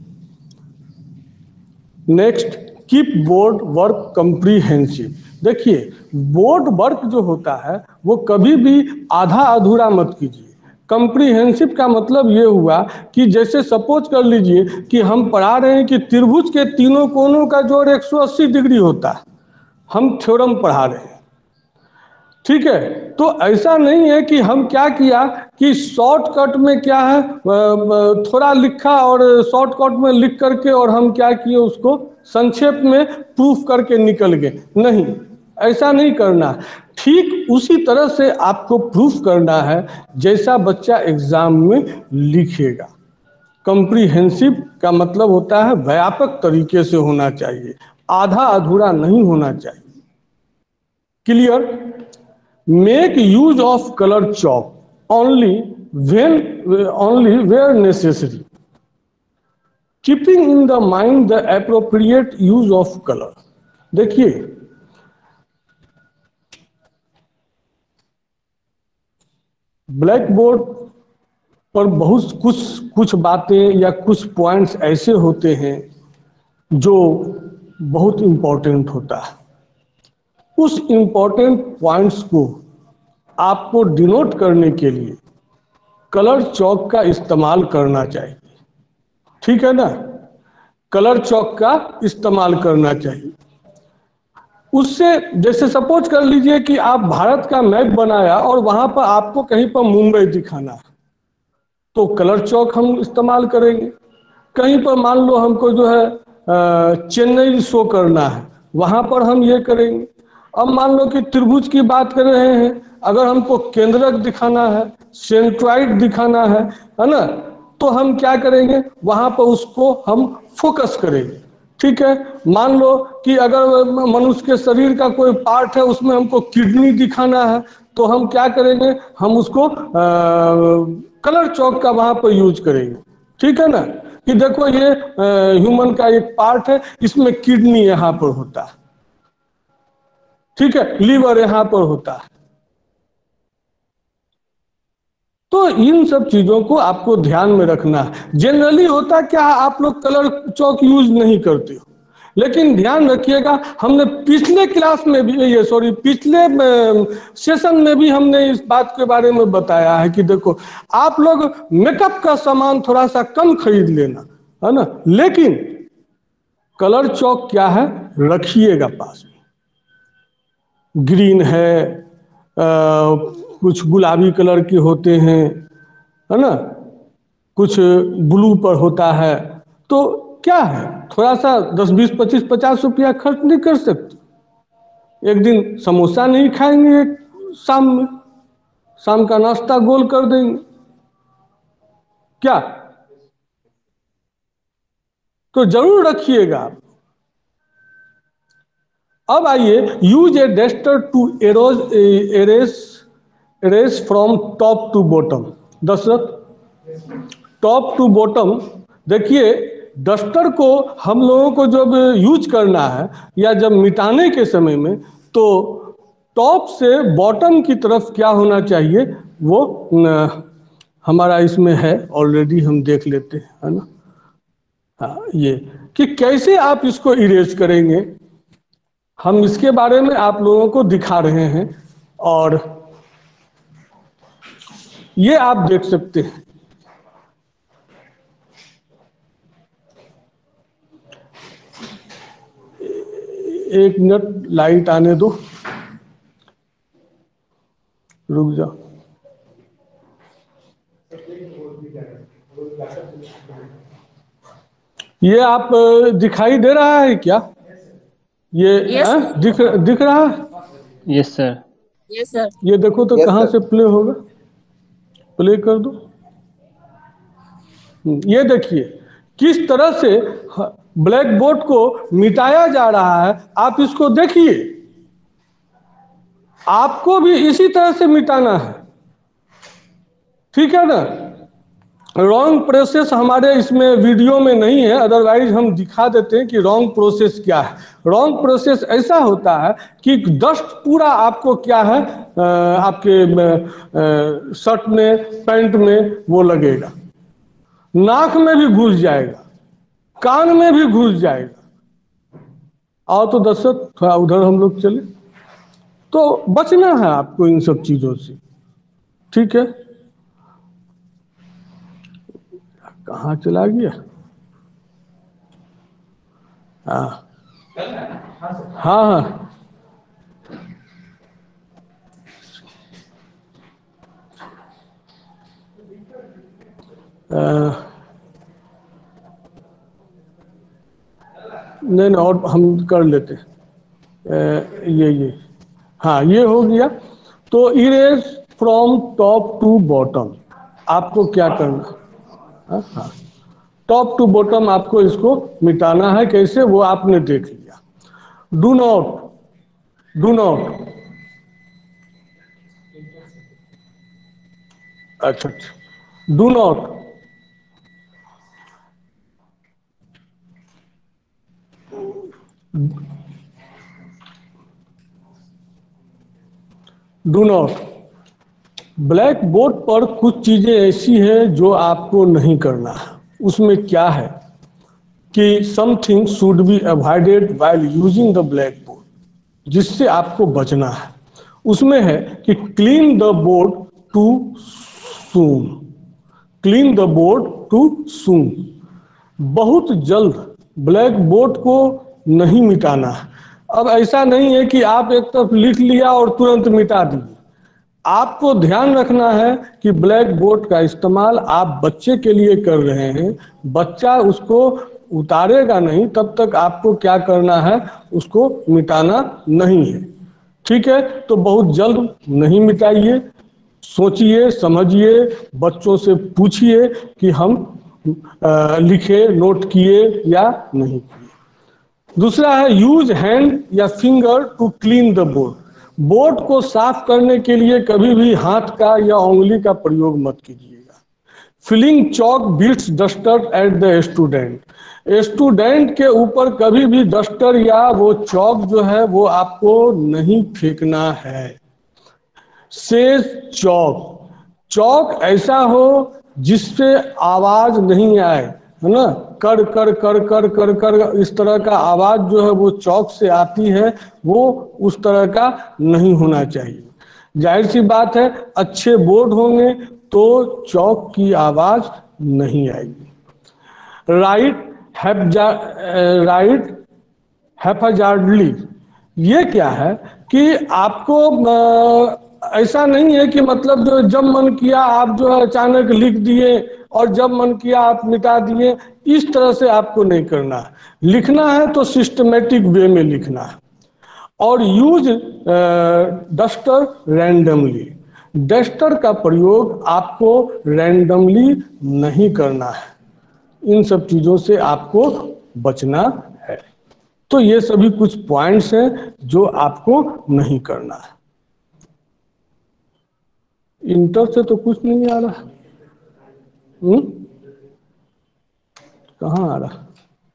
Next, keep board work comprehensive. देखिए, बोर्ड वर्क जो होता है वो कभी भी आधा अधूरा मत कीजिए। कंप्रीहेंसिव का मतलब ये हुआ कि जैसे सपोज कर लीजिए कि हम पढ़ा रहे हैं कि त्रिभुज के तीनों कोनों का जोड़ 180 डिग्री होता है, हम थ्योरम पढ़ा रहे हैं, ठीक है। तो ऐसा नहीं है कि हम क्या किया कि शॉर्टकट में क्या है थोड़ा लिखा और शॉर्टकट में लिख करके और हम क्या किए उसको संक्षेप में प्रूफ करके निकल गए। नहीं, ऐसा नहीं करना। ठीक उसी तरह से आपको प्रूफ करना है जैसा बच्चा एग्जाम में लिखेगा। कंप्रीहेंसिव का मतलब होता है व्यापक तरीके से होना चाहिए, आधा अधूरा नहीं होना चाहिए। Clear? Make use of color chalk only where necessary, keeping in the mind the appropriate use of color। देखिए, ब्लैक बोर्ड पर बहुत कुछ बातें या कुछ पॉइंट्स ऐसे होते हैं जो बहुत इंपॉर्टेंट होता है। उस इंपॉर्टेंट पॉइंट्स को आपको डिनोट करने के लिए कलर चौक का इस्तेमाल करना चाहिए, ठीक है ना। कलर चौक का इस्तेमाल करना चाहिए। उससे जैसे सपोज कर लीजिए कि आप भारत का मैप बनाया और वहां पर आपको कहीं पर मुंबई दिखाना है, तो कलर चौक हम इस्तेमाल करेंगे। कहीं पर मान लो हमको जो है चेन्नई शो करना है, वहां पर हम ये करेंगे। अब मान लो कि त्रिभुज की बात कर रहे हैं, अगर हमको केंद्रक दिखाना है, सेंट्रॉइड दिखाना है ना, तो हम क्या करेंगे, वहां पर उसको हम फोकस करेंगे, ठीक है। मान लो कि अगर मनुष्य के शरीर का कोई पार्ट है, उसमें हमको किडनी दिखाना है, तो हम क्या करेंगे, हम उसको कलर चौक का वहां पर यूज करेंगे, ठीक है ना। कि देखो ये ह्यूमन का एक पार्ट है, इसमें किडनी यहाँ पर होता है, ठीक है, लीवर यहाँ पर होता है। तो इन सब चीजों को आपको ध्यान में रखना है। जनरली होता क्या, आप लोग कलर चौक यूज नहीं करते हो, लेकिन ध्यान रखिएगा, हमने पिछले क्लास में भी ये पिछले सेशन में भी हमने इस बात के बारे में बताया है कि देखो, आप लोग मेकअप का सामान थोड़ा सा कम खरीद लेना, है ना, लेकिन कलर चौक क्या है, रखिएगा पास में। ग्रीन है, कुछ गुलाबी कलर के होते हैं, है ना, कुछ ब्लू पर होता है, तो क्या है, थोड़ा सा 10 20 25 50 रुपया खर्च नहीं कर सकते। एक दिन समोसा नहीं खाएंगे, एक शाम में, शाम का नाश्ता गोल कर देंगे, क्या? तो जरूर रखिएगा आप। अब आइए, use a duster to erase from top to bottom. Dasharath, top to bottom, देखिए डस्टर को हम लोगों को जब यूज करना है या जब मिटाने के समय में, तो टॉप से बॉटम की तरफ क्या होना चाहिए, वो हमारा इसमें है ऑलरेडी, हम देख लेते हैं, है ना। हाँ, ये कि कैसे आप इसको इरेज करेंगे, हम इसके बारे में आप लोगों को दिखा रहे हैं, और ये आप देख सकते हैं। एक मिनट लाइट आने दो, रुक जाओ। ये आप दिखाई दे रहा है क्या? ये दिख रहा है? Yes sir. Yes sir. ये देखो तो कहाँ से प्ले होगा, प्ले कर दो। ये देखिए किस तरह से ब्लैक बोर्ड को मिटाया जा रहा है, आप इसको देखिए। आपको भी इसी तरह से मिटाना है, ठीक है ना। रॉन्ग प्रोसेस हमारे इसमें वीडियो में नहीं है, अदरवाइज हम दिखा देते हैं कि रॉन्ग प्रोसेस क्या है। रॉन्ग प्रोसेस ऐसा होता है कि डस्ट पूरा आपको क्या है आपके शर्ट में, पैंट में वो लगेगा, नाक में भी घुस जाएगा, कान में भी घुस जाएगा। आओ तो दर्शक थोड़ा उधर हम लोग चले। तो बचना है आपको इन सब चीजों से, ठीक है। कहाँ चला गया? हाँ हाँ हाँ। नहीं नहीं, और हम कर लेते ये हाँ, ये हो गया। तो erase from top to bottom आपको क्या करना, हाँ, टॉप टू बॉटम आपको इसको मिटाना है। कैसे, वो आपने देख लिया। डू नॉट, डू नॉट, अच्छा अच्छा, do not, do not. Black board पर कुछ चीजें ऐसी हैं जो आपको नहीं करना है। उसमें क्या है कि something should be avoided while using the black board, जिससे आपको बचना है। उसमें है कि clean the board too soon, clean the board too soon. बहुत जल्द ब्लैक बोर्ड को नहीं मिटाना है। अब ऐसा नहीं है कि आप एक तरफ लिख लिया और तुरंत मिटा दिए। आपको ध्यान रखना है कि ब्लैक बोर्ड का इस्तेमाल आप बच्चे के लिए कर रहे हैं, बच्चा उसको उतारेगा नहीं तब तक आपको क्या करना है, उसको मिटाना नहीं है, ठीक है। तो बहुत जल्द नहीं मिटाइए, सोचिए समझिए, बच्चों से पूछिए कि हम लिखे, नोट किए या नहीं किए। दूसरा है यूज हैंड या finger to clean the board. Board को साफ करने के लिए कभी भी हाथ का या उंगली का प्रयोग मत कीजिएगा। Filling chalk bits duster at the student. Student के ऊपर कभी भी डस्टर या वो चॉक जो है वो आपको नहीं फेंकना है। सेज चॉक, चौक ऐसा हो जिससे आवाज नहीं आए, है ना, कर कर कर कर कर कर इस तरह का आवाज जो है वो चौक से आती है, वो उस तरह का नहीं होना चाहिए। जाहिर सी बात है, अच्छे बोर्ड होंगे तो चौक की आवाज नहीं आएगी। राइट राइट हैफजार्डली, ये क्या है कि आपको ऐसा नहीं है कि मतलब जो जब मन किया आप जो है अचानक लिख दिए और जब मन किया आप मिटा दिए, इस तरह से आपको नहीं करना है। लिखना है तो सिस्टमेटिक वे में लिखना है। और यूज डस्टर रैंडमली, डस्टर का प्रयोग आपको रैंडमली नहीं करना है। इन सब चीजों से आपको बचना है। तो ये सभी कुछ पॉइंट्स हैं जो आपको नहीं करना है। इंटर से तो कुछ नहीं आ रहा। कहाँ आ रहा?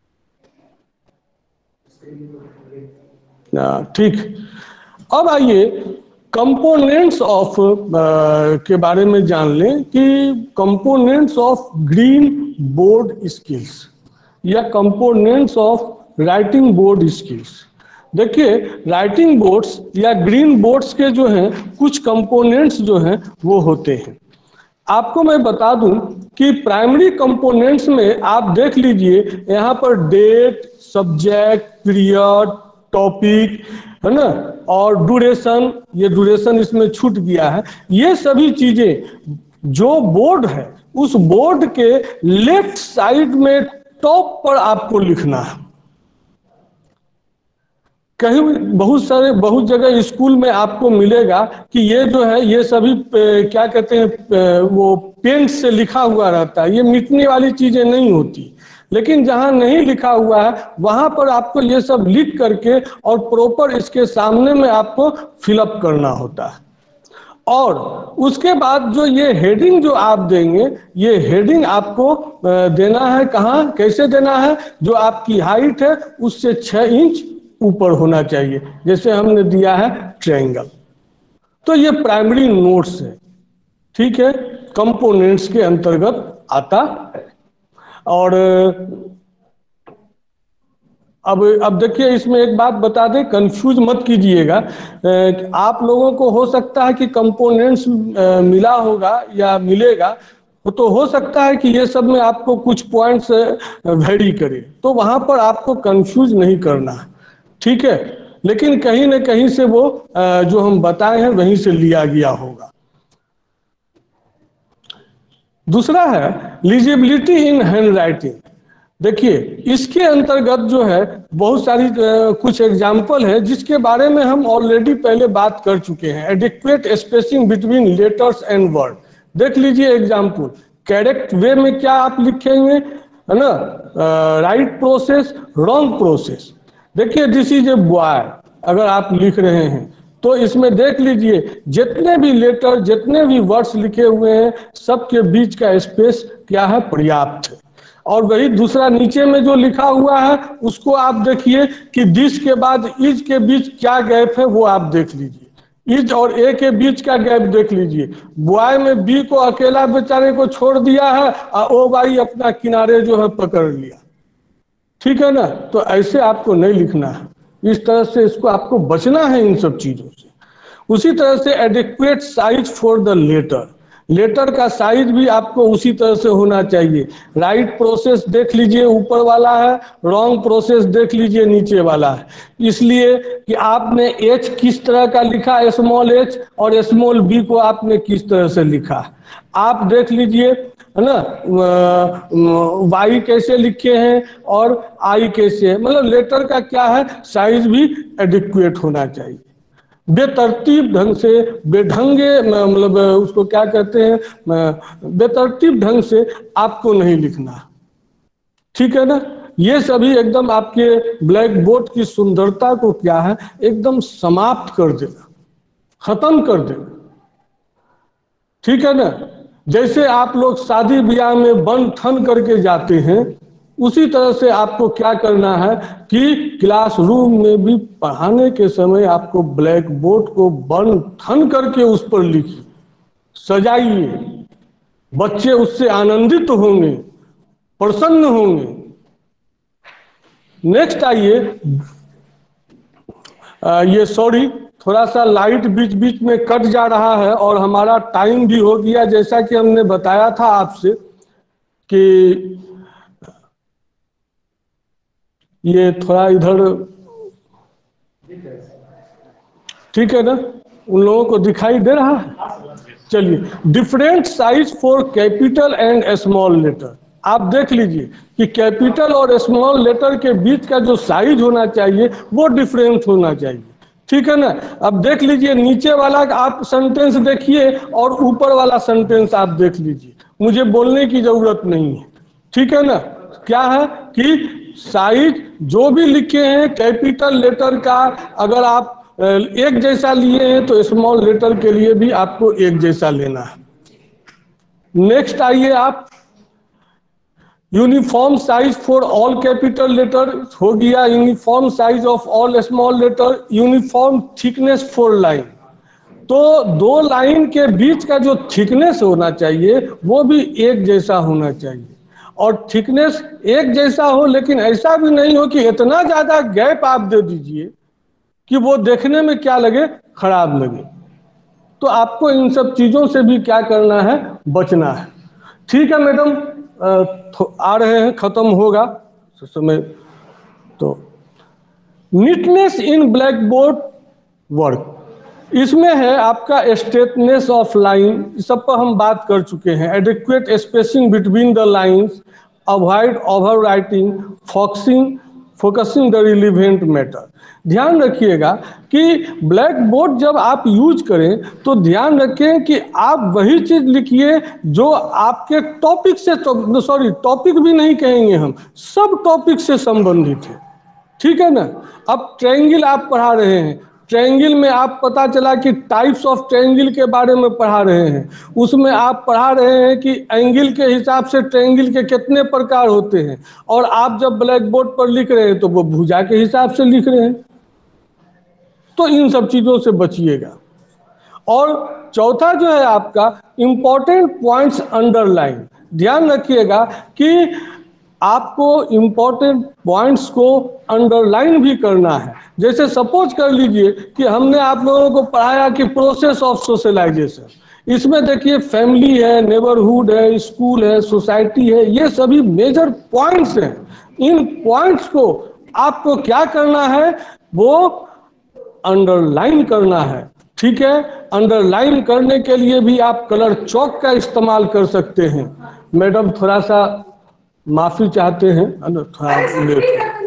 ठीक। अब आइए कंपोनेंट्स ऑफ के बारे में जान लें कि components of green board skills या components of writing board skills. देखिए, राइटिंग बोर्ड्स या ग्रीन बोर्ड्स के जो हैं कुछ कंपोनेंट्स जो हैं वो होते हैं। आपको मैं बता दूं कि प्राइमरी कंपोनेंट्स में आप देख लीजिए, यहाँ पर डेट, सब्जेक्ट, पीरियड, टॉपिक, है ना, और ड्यूरेशन, ये ड्यूरेशन इसमें छूट गया है। ये सभी चीजें जो बोर्ड है उस बोर्ड के लेफ्ट साइड में टॉप पर आपको लिखना है। कहीं बहुत जगह स्कूल में आपको मिलेगा कि ये जो है ये सभी क्या कहते हैं वो पेन से लिखा हुआ रहता है। ये मिटने वाली चीजें नहीं होती, लेकिन जहां नहीं लिखा हुआ है वहां पर आपको ये सब लिख करके और प्रॉपर इसके सामने में आपको फिलअप करना होता है। और उसके बाद जो ये हेडिंग जो आप देंगे, ये हेडिंग आपको देना है कहाँ, कैसे देना है, जो आपकी हाइट है उससे 6 इंच ऊपर होना चाहिए, जैसे हमने दिया है ट्रायंगल। तो ये प्राइमरी नोट्स है, ठीक है, कंपोनेंट्स के अंतर्गत आता है। और अब देखिए, इसमें एक बात बता दें, कंफ्यूज मत कीजिएगा। आप लोगों को हो सकता है कि कंपोनेंट्स मिला होगा या मिलेगा, तो हो सकता है कि ये सब में आपको कुछ पॉइंट्स वेरी करे, तो वहां पर आपको कंफ्यूज नहीं करना है, ठीक है। लेकिन कहीं ना कहीं से वो जो हम बताए हैं वहीं से लिया गया होगा। दूसरा है लीजिबिलिटी इन हैंड राइटिंग। देखिए, इसके अंतर्गत जो है बहुत सारी कुछ एग्जाम्पल है जिसके बारे में हम ऑलरेडी पहले बात कर चुके हैं। Adequate spacing between letters and word, देख लीजिए एग्जाम्पल। करेक्ट वे में क्या आप लिखेंगे, है ना, राइट प्रोसेस, रॉन्ग प्रोसेस। देखिए, दिस इज ए बॉय अगर आप लिख रहे हैं तो इसमें देख लीजिए जितने भी लेटर, जितने भी वर्ड्स लिखे हुए हैं, सबके बीच का स्पेस क्या है, पर्याप्त है। और वही दूसरा नीचे में जो लिखा हुआ है उसको आप देखिए कि दिस के बाद इज के बीच क्या गैप है वो आप देख लीजिए। इज और ए के बीच का गैप देख लीजिए। बॉय में बी को अकेला बेचारे को छोड़ दिया है और ओ भाई अपना किनारे जो है पकड़ लिया, ठीक है ना। तो ऐसे आपको नहीं लिखना है, इस तरह से इसको आपको बचना है इन सब चीजों से। उसी तरह से adequate size for the letter, letter का साइज भी आपको उसी तरह से होना चाहिए। राइट प्रोसेस देख लीजिए ऊपर वाला है, रॉन्ग प्रोसेस देख लीजिए नीचे वाला है। इसलिए कि आपने एच किस तरह का लिखा, स्मॉल एच, और स्मॉल बी को आपने किस तरह से लिखा, आप देख लीजिए, है ना। वाई कैसे लिखे हैं और आई कैसे है, मतलब लेटर का क्या है, साइज भी एडिक्वेट होना चाहिए। बेतरतीब ढंग से, बेढंगे, मतलब उसको क्या कहते हैं, बेतरतीब ढंग से आपको नहीं लिखना, ठीक है ना। ये सभी एकदम आपके ब्लैक बोर्ड की सुंदरता को क्या है, एकदम समाप्त कर देगा, खत्म कर देगा, ठीक है ना। जैसे आप लोग शादी ब्याह में बन ठन करके जाते हैं, उसी तरह से आपको क्या करना है कि क्लासरूम में भी पढ़ाने के समय आपको ब्लैक बोर्ड को बन ठन करके उस पर लिखिए, सजाइए। बच्चे उससे आनंदित होंगे, प्रसन्न होंगे। नेक्स्ट आइए, ये सॉरी, थोड़ा सा लाइट बीच बीच में कट जा रहा है और हमारा टाइम भी हो गया। जैसा कि हमने बताया था आपसे कि ये थोड़ा इधर, ठीक है ना, उन लोगों को दिखाई दे रहा है। चलिए, different size for capital and small letter, आप देख लीजिए कि कैपिटल और स्मॉल लेटर के बीच का जो साइज होना चाहिए वो डिफरेंट होना चाहिए, ठीक है ना। अब देख लीजिए, नीचे वाला आप सेंटेंस देखिए और ऊपर वाला सेंटेंस आप देख लीजिए, मुझे बोलने की जरूरत नहीं है, ठीक है ना। क्या है कि साइज जो भी लिखे हैं कैपिटल लेटर का, अगर आप एक जैसा लिए हैं तो स्मॉल लेटर के लिए भी आपको एक जैसा लेना है। नेक्स्ट आइए आप, uniform size for all capital letter हो गया, uniform size of all small letter, uniform thickness for line. तो दो लाइन के बीच का जो थिकनेस होना चाहिए वो भी एक जैसा होना चाहिए, और थिकनेस एक जैसा हो, लेकिन ऐसा भी नहीं हो कि इतना ज्यादा गैप आप दे दीजिए कि वो देखने में क्या लगे, खराब लगे। तो आपको इन सब चीजों से भी क्या करना है, बचना है, ठीक है मैडम। आ रहे हैं, खत्म होगा समय। तो neatness in black board work, इसमें है आपका स्ट्रेटनेस ऑफ लाइन, इस सब पर हम बात कर चुके हैं। Adequate spacing between the lines, avoid over writing, focusing the relevant matter. ध्यान रखिएगा कि ब्लैक बोर्ड जब आप यूज करें तो ध्यान रखें कि आप वही चीज लिखिए जो आपके टॉपिक से, सॉरी टॉपिक भी नहीं कहेंगे हम, सब टॉपिक से संबंधित है, ठीक है ना। अब ट्रायंगल आप पढ़ा रहे हैं ट्रायंगल में आप पता चला कि टाइप्स ऑफ ट्रायंगल के बारे में पढ़ा रहे हैं, उसमें आप पढ़ा रहे हैं कि एंगल के हिसाब से ट्रायंगल के कितने प्रकार होते हैं, और आप जब ब्लैक बोर्ड पर लिख रहे हैं तो वो भुजा के हिसाब से लिख रहे हैं। तो इन सब चीज़ों से बचिएगा। और चौथा जो है आपका इंपॉर्टेंट पॉइंट्स अंडरलाइन, ध्यान रखिएगा कि आपको इंपॉर्टेंट पॉइंट्स को अंडरलाइन भी करना है। जैसे सपोज कर लीजिए कि हमने आप लोगों को पढ़ाया कि प्रोसेस ऑफ सोशलाइजेशन, इसमें देखिए फैमिली है, नेबरहुड है, स्कूल है, सोसाइटी है, ये सभी मेजर पॉइंट्स हैं। इन पॉइंट्स को आपको क्या करना है, वो अंडरलाइन करना है। ठीक है, अंडरलाइन करने के लिए भी आप कलर चौक का इस्तेमाल कर सकते हैं। मैडम थोड़ा सा माफी चाहते हैं, थोड़ा लेट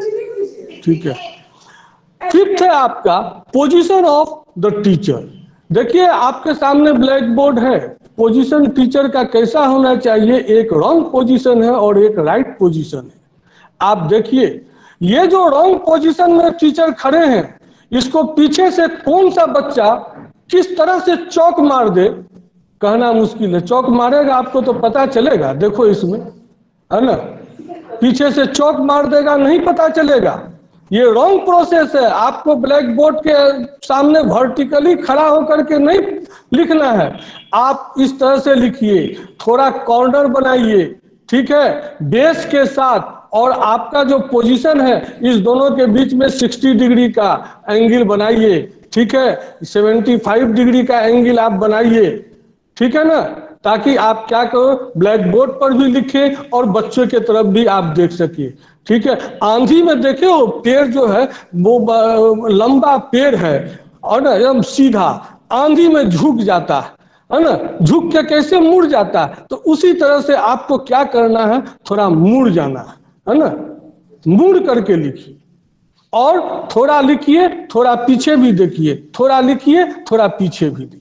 हो। ठीक है, फिफ्थ है आपका पोजीशन ऑफ द टीचर। देखिए आपके सामने ब्लैक बोर्ड है, पोजीशन टीचर का कैसा होना चाहिए, एक रॉन्ग पोजीशन है और एक राइट पोजीशन है। आप देखिए ये जो रॉन्ग पोजीशन में टीचर खड़े हैं, इसको पीछे से कौन सा बच्चा किस तरह से चौक मार दे कहना मुश्किल है। चौक मारेगा आपको तो पता चलेगा, देखो इसमें है ना, पीछे से चौक मार देगा नहीं पता चलेगा। ये रॉन्ग प्रोसेस है। आपको ब्लैक बोर्ड के सामने वर्टिकली खड़ा होकर के नहीं लिखना है, आप इस तरह से लिखिए, थोड़ा कॉर्नर बनाइए, ठीक है, बेस के साथ, और आपका जो पोजीशन है इस दोनों के बीच में 60 डिग्री का एंगल बनाइए, ठीक है, 75 डिग्री का एंगल आप बनाइए, ठीक है ना, ताकि आप क्या करो, ब्लैक बोर्ड पर भी लिखे और बच्चों के तरफ भी आप देख सकिए। ठीक है, आंधी में देखे हो पेड़ जो है वो लंबा पेड़ है और ना एकदम सीधा, आंधी में झुक जाता है ना, झुक के कैसे मुड़ जाता है, तो उसी तरह से आपको क्या करना है, थोड़ा मुड़ जाना है ना, मुड़ करके लिखिए, और थोड़ा लिखिए, थोड़ा पीछे भी देखिए, थोड़ा लिखिए, थोड़ा पीछे भी देखिए।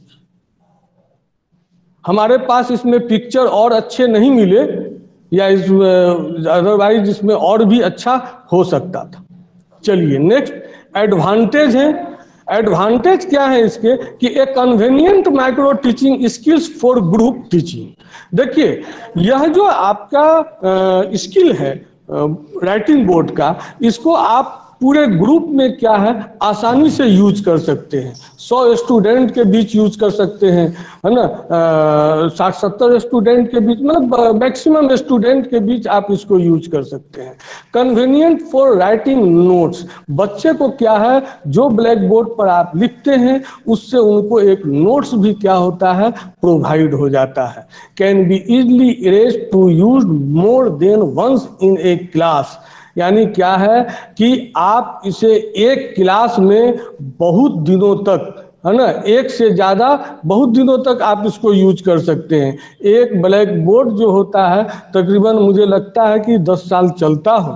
हमारे पास इसमें पिक्चर और अच्छे नहीं मिले, या इस अदरवाइज इसमें और भी अच्छा हो सकता था। चलिए नेक्स्ट एडवांटेज है। एडवांटेज क्या है इसके कि a convenient micro teaching skills for group teaching. देखिए यह जो आपका स्किल है राइटिंग बोर्ड का, इसको आप पूरे ग्रुप में क्या है आसानी से यूज कर सकते हैं। 100 स्टूडेंट के बीच यूज कर सकते हैं, है ना, 60-70 स्टूडेंट के बीच, मतलब मैक्सिमम स्टूडेंट के बीच आप इसको यूज कर सकते हैं। कन्वीनियंट फॉर राइटिंग नोट्स, बच्चे को क्या है जो ब्लैक बोर्ड पर आप लिखते हैं उससे उनको एक नोट्स भी क्या होता है प्रोवाइड हो जाता है। Can be easily erase to use more than once in a class, यानी क्या है कि आप इसे एक क्लास में बहुत दिनों तक, है ना, एक से ज़्यादा बहुत दिनों तक आप इसको यूज कर सकते हैं। एक ब्लैक बोर्ड जो होता है तकरीबन मुझे लगता है कि 10 साल चलता हो,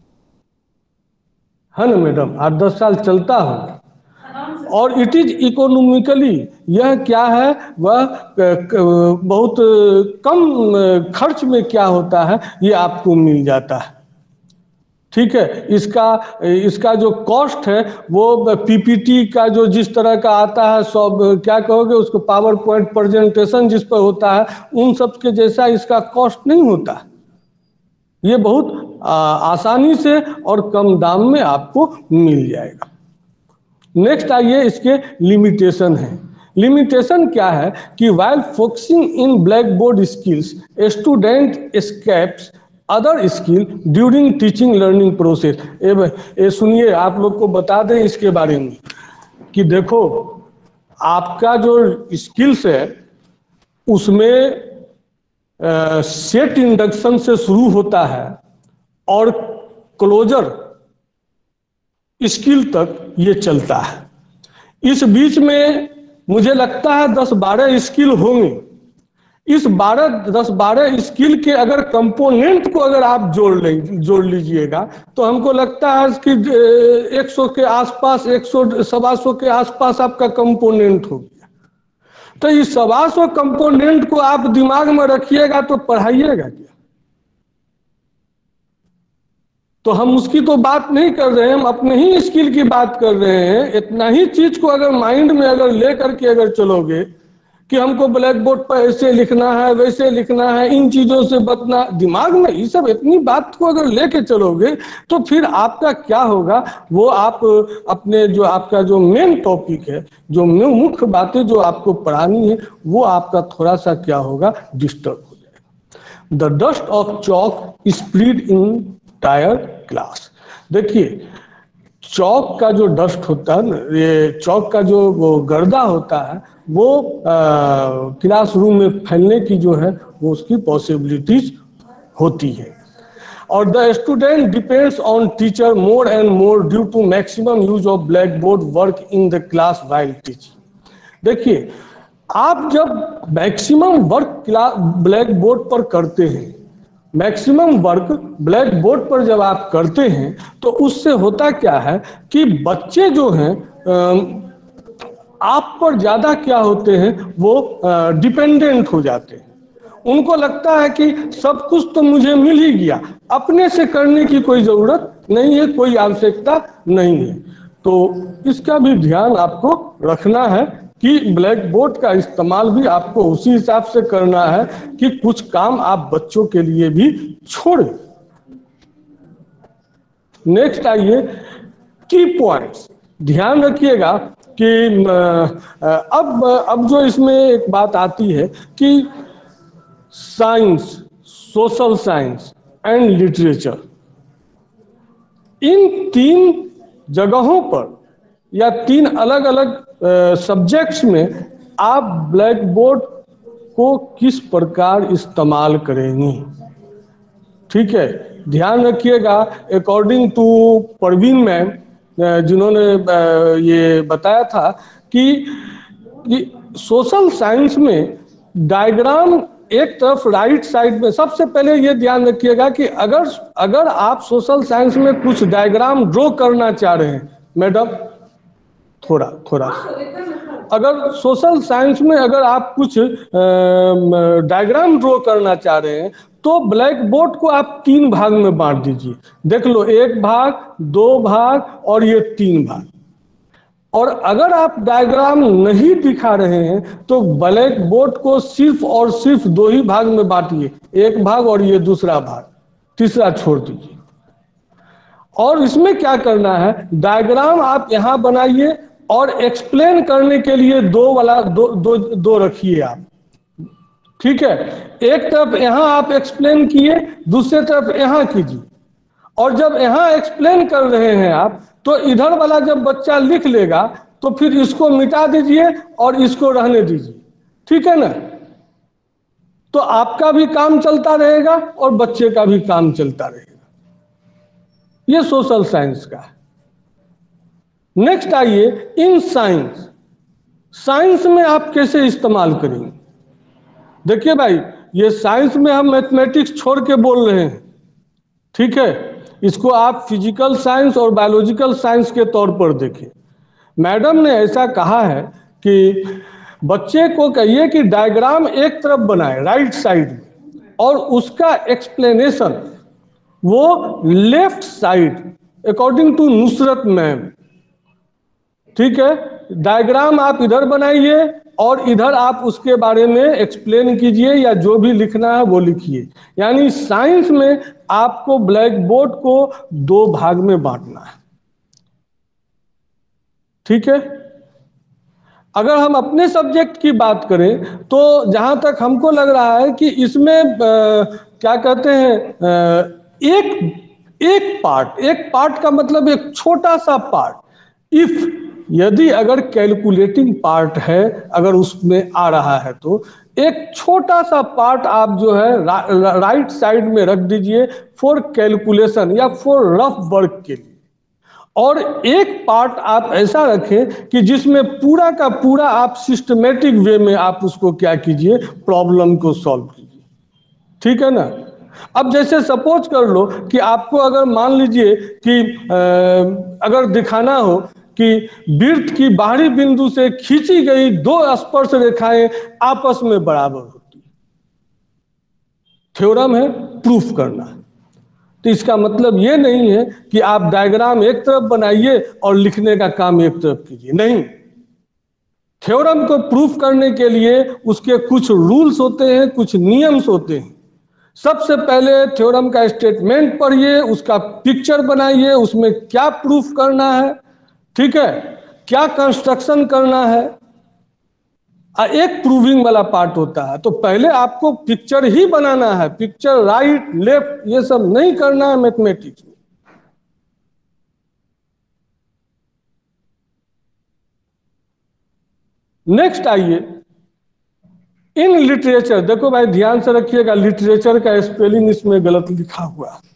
है ना मैडम, 8-10 साल चलता हो, और इट इज इकोनॉमिकली, यह क्या है वह बहुत कम खर्च में क्या होता है ये आपको मिल जाता है। ठीक है, इसका जो कॉस्ट है वो पीपीटी का जो जिस तरह का आता है, सब क्या कहोगे उसको, पावर पॉइंट प्रेजेंटेशन जिस पर होता है उन सब के जैसा इसका कॉस्ट नहीं होता। ये बहुत आसानी से और कम दाम में आपको मिल जाएगा। नेक्स्ट आइए इसके लिमिटेशन है। लिमिटेशन क्या है कि while focusing in black board skills student escapes other skill during teaching learning process. ये सुनिए, आप लोग को बता दें इसके बारे में कि देखो आपका जो स्किल्स है उसमें सेट इंडक्शन से शुरू होता है और क्लोजर स्किल तक ये चलता है। इस बीच में मुझे लगता है 10-12 स्किल होंगे। इस 10-12 स्किल के अगर कंपोनेंट को अगर आप जोड़ लीजिएगा तो हमको लगता है कि 100 के आसपास, 100-125 के आसपास आपका कंपोनेंट हो गया। तो इस 125 कंपोनेंट को आप दिमाग में रखिएगा तो पढ़ाइएगा क्या? तो हम उसकी तो बात नहीं कर रहे हैं, हम अपने ही स्किल की बात कर रहे हैं। इतना ही चीज को अगर माइंड में अगर ले करके अगर चलोगे कि हमको ब्लैक बोर्ड पर ऐसे लिखना है, वैसे लिखना है, इन चीजों से बचना, दिमाग में ये सब इतनी बात को अगर लेके चलोगे तो फिर आपका क्या होगा, वो आप अपने जो आपका जो मेन टॉपिक है, जो मुख्य बातें जो आपको पढ़ानी है, वो आपका थोड़ा सा क्या होगा, डिस्टर्ब हो जाएगा। The dust of chalk spread in tyre class. देखिए चौक का जो डस्ट होता है ना, ये चौक का जो वो गर्दा होता है, वो क्लासरूम में फैलने की जो है वो उसकी पॉसिबिलिटीज होती है। और the student depends on teacher more and more due to maximum use of black board work in the class while teaching. देखिए आप जब मैक्सिमम वर्क ब्लैक बोर्ड पर करते हैं, मैक्सिमम वर्क ब्लैक बोर्ड पर जब आप करते हैं तो उससे होता क्या है कि बच्चे जो हैं आप पर ज्यादा क्या होते हैं, वो डिपेंडेंट हो जाते हैं। उनको लगता है कि सब कुछ तो मुझे मिल ही गया, अपने से करने की कोई जरूरत नहीं है, कोई आवश्यकता नहीं है। तो इसका भी ध्यान आपको रखना है कि ब्लैक बोर्ड का इस्तेमाल भी आपको उसी हिसाब से करना है कि कुछ काम आप बच्चों के लिए भी छोड़ें। नेक्स्ट आइए, की पॉइंट्स। ध्यान रखिएगा कि अब जो इसमें एक बात आती है कि science, social science and literature, इन तीन जगहों पर या तीन अलग अलग सब्जेक्ट्स में आप ब्लैक बोर्ड को किस प्रकार इस्तेमाल करेंगी। ठीक है, ध्यान रखिएगा। अकॉर्डिंग टू परवीन मैम, जिन्होंने ये बताया था कि सोशल साइंस में डायग्राम एक तरफ राइट साइड में, सबसे पहले ये ध्यान रखिएगा कि अगर आप सोशल साइंस में कुछ डायग्राम ड्रॉ करना चाह रहे हैं, मैडम थोड़ा अगर सोशल साइंस में अगर आप कुछ डायग्राम ड्रॉ करना चाह रहे हैं तो ब्लैक बोर्ड को आप तीन भाग में बांट दीजिए। देख लो, एक भाग, दो भाग और ये तीन भाग। और अगर आप डायग्राम नहीं दिखा रहे हैं तो ब्लैक बोर्ड को सिर्फ और सिर्फ दो ही भाग में बांटिए, एक भाग और ये दूसरा भाग, तीसरा छोड़ दीजिए। और इसमें क्या करना है, डायग्राम आप यहां बनाइए और एक्सप्लेन करने के लिए दो रखिए आप। ठीक है, एक तरफ यहां आप एक्सप्लेन किए, दूसरे तरफ यहां कीजिए। और जब यहां एक्सप्लेन कर रहे हैं आप, तो इधर वाला जब बच्चा लिख लेगा तो फिर इसको मिटा दीजिए और इसको रहने दीजिए। ठीक है ना, तो आपका भी काम चलता रहेगा और बच्चे का भी काम चलता रहेगा। ये सोशल साइंस का है। नेक्स्ट आइए, इन साइंस। साइंस में आप कैसे इस्तेमाल करेंगे। देखिए भाई, ये साइंस में हम मैथमेटिक्स छोड़ के बोल रहे हैं, ठीक है। इसको आप फिजिकल साइंस और बायोलॉजिकल साइंस के तौर पर देखें। मैडम ने ऐसा कहा है कि बच्चे को कहिए कि डायग्राम एक तरफ बनाए राइट साइड में, और उसका एक्सप्लेनेशन वो left side, according to Nusrat ma'am. ठीक है, डायग्राम आप इधर बनाइए और इधर आप उसके बारे में एक्सप्लेन कीजिए या जो भी लिखना है वो लिखिए। यानी साइंस में आपको ब्लैक बोर्ड को दो भाग में बांटना है। ठीक है, अगर हम अपने सब्जेक्ट की बात करें तो जहां तक हमको लग रहा है कि इसमें क्या कहते हैं, एक पार्ट का मतलब एक छोटा सा पार्ट, यदि अगर कैलकुलेटिंग पार्ट है, अगर उसमें आ रहा है तो एक छोटा सा पार्ट आप जो है राइट साइड में रख दीजिए फॉर कैलकुलेशन या फॉर रफ वर्क के लिए। और एक पार्ट आप ऐसा रखें कि जिसमें पूरा का पूरा आप सिस्टमेटिक वे में आप उसको क्या कीजिए, प्रॉब्लम को सॉल्व कीजिए। ठीक है ना। अब जैसे सपोज कर लो कि आपको अगर मान लीजिए कि अगर दिखाना हो कि वृत्त की बाहरी बिंदु से खींची गई दो स्पर्श रेखाएं आपस में बराबर होती है, थ्योरम है, प्रूफ करना है। तो इसका मतलब ये नहीं है कि आप डायग्राम एक तरफ बनाइए और लिखने का काम एक तरफ कीजिए, नहीं। थ्योरम को प्रूफ करने के लिए उसके कुछ रूल्स होते हैं, कुछ नियम्स होते हैं। सबसे पहले थ्योरम का स्टेटमेंट पढ़िए, उसका पिक्चर बनाइए, उसमें क्या प्रूफ करना है, ठीक है, क्या कंस्ट्रक्शन करना है। एक प्रूविंग वाला पार्ट होता है। तो पहले आपको पिक्चर ही बनाना है, पिक्चर राइट लेफ्ट ये सब नहीं करना है मैथमेटिक्स में। नेक्स्ट आइए, इन लिटरेचर, देखो भाई ध्यान से रखिएगा, लिटरेचर का स्पेलिंग इसमें गलत लिखा हुआ है।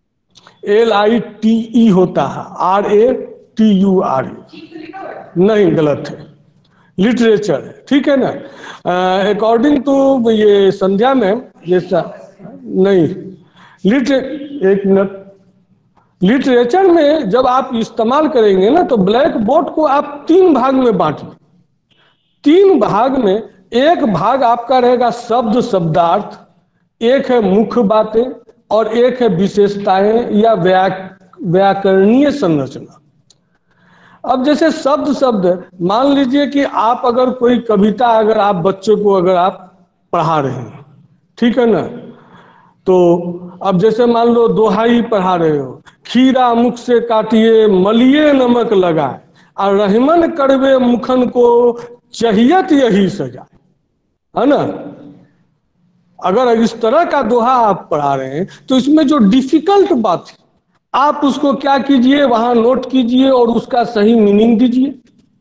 LITE होता है, RATURE, नहीं गलत है, लिटरेचर है, ठीक है ना। अकॉर्डिंग टू ये संध्या में ये नहीं, एक मिनट, लिटरेचर में जब आप इस्तेमाल करेंगे ना तो ब्लैक बोर्ड को आप 3 भाग में बांटिए। 3 भाग में एक भाग आपका रहेगा शब्द शब्दार्थ, एक है मुख्य बातें और एक है विशेषताएं या व्याकरणीय संरचना। अब जैसे शब्द शब्द, मान लीजिए कि आप अगर कोई कविता अगर आप बच्चे को अगर आप पढ़ा रहे हैं, ठीक है ना, तो अब जैसे मान लो दोहाई पढ़ा रहे हो, खीरा मुख से काटिए मलिए नमक लगाए और रहमन करवे मुखन को चाहियत यही सजा, है ना। अगर इस तरह का दोहा आप पढ़ा रहे हैं तो इसमें जो डिफिकल्ट बात है आप उसको क्या कीजिए, वहां नोट कीजिए और उसका सही मीनिंग दीजिए।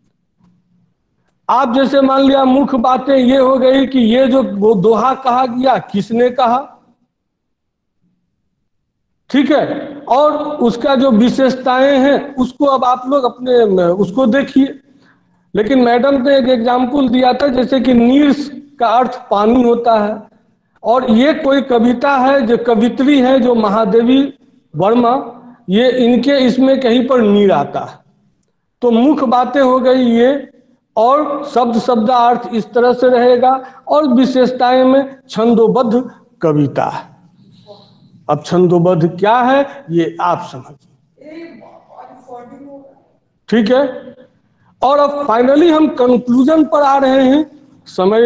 आप जैसे मान लिया मुख्य बातें ये हो गई कि ये जो वो दोहा कहा गया किसने कहा, ठीक है, और उसका जो विशेषताएं हैं उसको अब आप लोग अपने उसको देखिए। लेकिन मैडम ने एक एग्जाम्पल दिया था जैसे कि नीर का अर्थ पानी होता है, और ये कोई कविता है जो कवित्री है जो महादेवी वर्मा, ये इनके इसमें कहीं पर नीर आता है। तो मुख्य बातें हो गई ये, और शब्द शब्दार्थ इस तरह से रहेगा, और विशेषताएं में छंदोबद्ध कविता है। अब छंदोबद्ध क्या है ये आप समझिए, ठीक है। और अब फाइनली हम कंक्लूजन पर आ रहे हैं, समय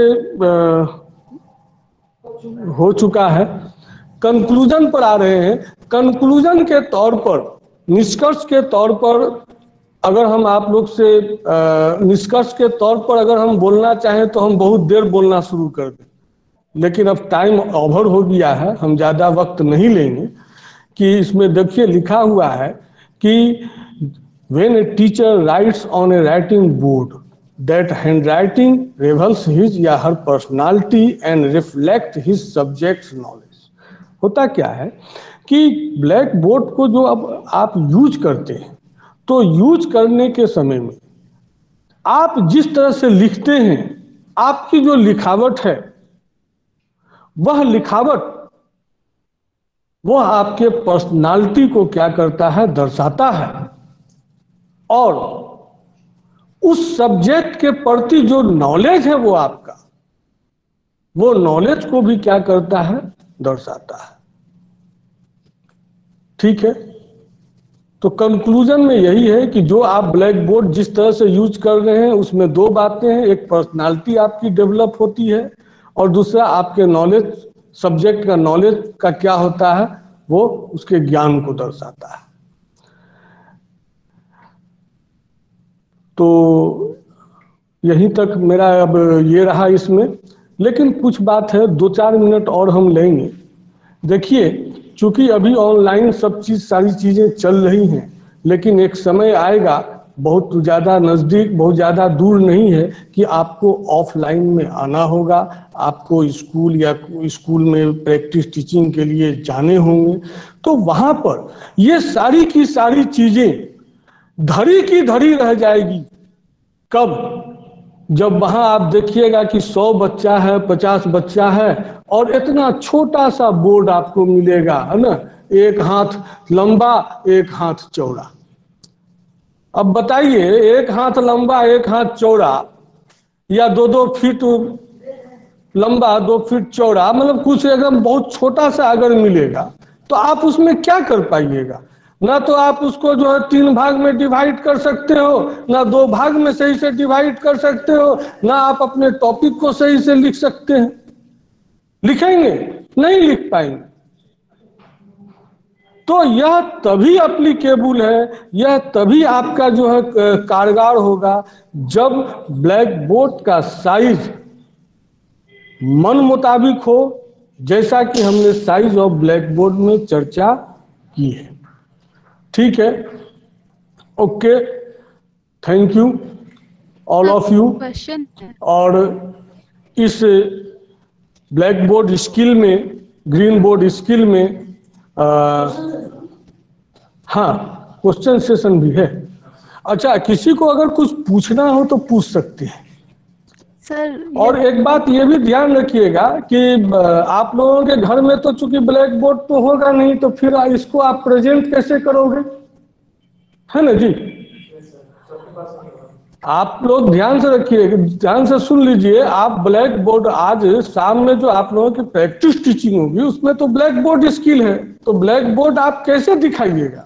हो चुका है, कंक्लूजन पर आ रहे हैं। कंक्लूजन के तौर पर, निष्कर्ष के तौर पर अगर हम आप लोग से निष्कर्ष के तौर पर अगर हम बोलना चाहें तो हम बहुत देर बोलना शुरू कर दें, लेकिन अब टाइम ओवर हो गया है, हम ज़्यादा वक्त नहीं लेंगे। कि इसमें देखिए लिखा हुआ है कि when a teacher writes on a writing board that handwriting reveals his या her personality and reflect his subject's knowledge। होता क्या है कि ब्लैक बोर्ड को जो अब आप यूज करते हैं तो यूज करने के समय में आप जिस तरह से लिखते हैं, आपकी जो लिखावट है वह लिखावट वह आपके पर्सनालिटी को क्या करता है, दर्शाता है, और उस सब्जेक्ट के प्रति जो नॉलेज है वो आपका, वो नॉलेज को भी क्या करता है, दर्शाता है, ठीक है। तो कंक्लूजन में यही है कि जो आप ब्लैक बोर्ड जिस तरह से यूज कर रहे हैं उसमें 2 बातें हैं, एक पर्सनालिटी आपकी डेवलप होती है और दूसरा आपके नॉलेज, सब्जेक्ट का नॉलेज का क्या होता है, वो उसके ज्ञान को दर्शाता है। तो यहीं तक मेरा अब ये रहा इसमें, लेकिन कुछ बात है 2-4 मिनट और हम लेंगे। देखिए चूंकि अभी ऑनलाइन सब चीज़ सारी चीज़ें चल रही हैं, लेकिन एक समय आएगा बहुत ज़्यादा नज़दीक, बहुत ज़्यादा दूर नहीं है कि आपको ऑफलाइन में आना होगा, आपको स्कूल या स्कूल में प्रैक्टिस टीचिंग के लिए जाने होंगे। तो वहाँ पर ये सारी की सारी चीज़ें धरी की धरी रह जाएगी। कब? जब वहाँ आप देखिएगा कि 100 बच्चा है, 50 बच्चा है और इतना छोटा सा बोर्ड आपको मिलेगा, है ना, 1 हाथ लंबा 1 हाथ चौड़ा। अब बताइए 1 हाथ लंबा 1 हाथ चौड़ा या 2-2 फीट लंबा 2 फीट चौड़ा, मतलब कुछ एकदम बहुत छोटा सा अगर मिलेगा तो आप उसमें क्या कर पाइएगा? ना तो आप उसको जो है 3 भाग में डिवाइड कर सकते हो, ना 2 भाग में सही से डिवाइड कर सकते हो, ना आप अपने टॉपिक को सही से लिख सकते हैं। लिखेंगे? नहीं लिख पाएंगे। तो यह तभी एप्लीकेबल है, यह तभी आपका जो है कारगर होगा, जब ब्लैक बोर्ड का साइज मन मुताबिक हो, जैसा कि हमने साइज ऑफ ब्लैक बोर्ड में चर्चा की है। ठीक है, okay, thank you all of you. Question है। और इस ब्लैक बोर्ड स्किल में, ग्रीन बोर्ड स्किल में हाँ, क्वेश्चन सेशन भी है। अच्छा, किसी को अगर कुछ पूछना हो तो पूछ सकते हैं। सर और एक बात ये भी ध्यान रखिएगा कि आप लोगों के घर में तो चूंकि ब्लैक बोर्ड तो होगा नहीं, तो फिर इसको आप प्रेजेंट कैसे करोगे, है ना जी? आप लोग ध्यान से रखिए, ध्यान से सुन लीजिए। आप ब्लैक बोर्ड आज शाम में जो आप लोगों की प्रैक्टिस टीचिंग होगी उसमें तो ब्लैक बोर्ड स्किल है, तो ब्लैक बोर्ड आप कैसे दिखाइएगा?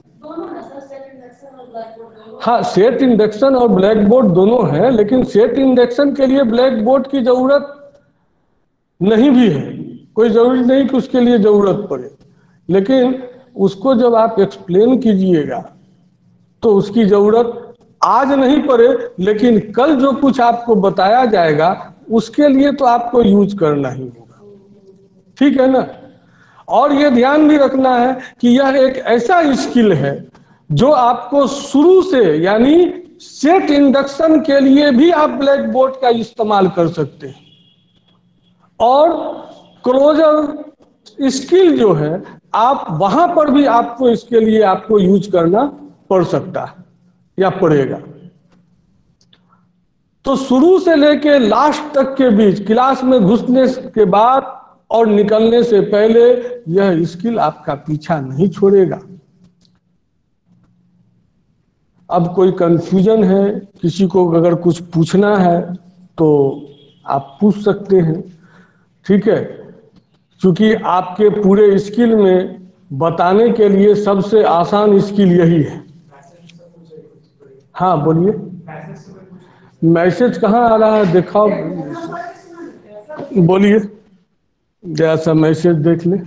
हाँ, सेट इंडक्शन और ब्लैक बोर्ड दोनों है, लेकिन सेट इंडक्शन के लिए ब्लैक बोर्ड की जरूरत नहीं भी है, कोई जरूरी नहीं कि उसके लिए जरूरत पड़े। लेकिन उसको जब आप एक्सप्लेन कीजिएगा तो उसकी जरूरत आज नहीं पड़े, लेकिन कल जो कुछ आपको बताया जाएगा उसके लिए तो आपको यूज करना ही होगा। ठीक है ना? और ये ध्यान भी रखना है कि यह एक ऐसा स्किल है जो आपको शुरू से, यानी सेट इंडक्शन के लिए भी आप ब्लैक बोर्ड का इस्तेमाल कर सकते हैं, और क्लोजर स्किल जो है आप वहां पर भी आपको इसके लिए आपको यूज करना पड़ सकता है या पड़ेगा। तो शुरू से लेके लास्ट तक के बीच, क्लास में घुसने के बाद और निकलने से पहले, यह स्किल आपका पीछा नहीं छोड़ेगा। अब कोई कंफ्यूजन है, किसी को अगर कुछ पूछना है तो आप पूछ सकते हैं। ठीक है, क्योंकि आपके पूरे स्किल में बताने के लिए सबसे आसान स्किल यही है। हाँ बोलिए। मैसेज कहाँ आ रहा है, दिखाओ, बोलिए, जरा सा मैसेज देख ले।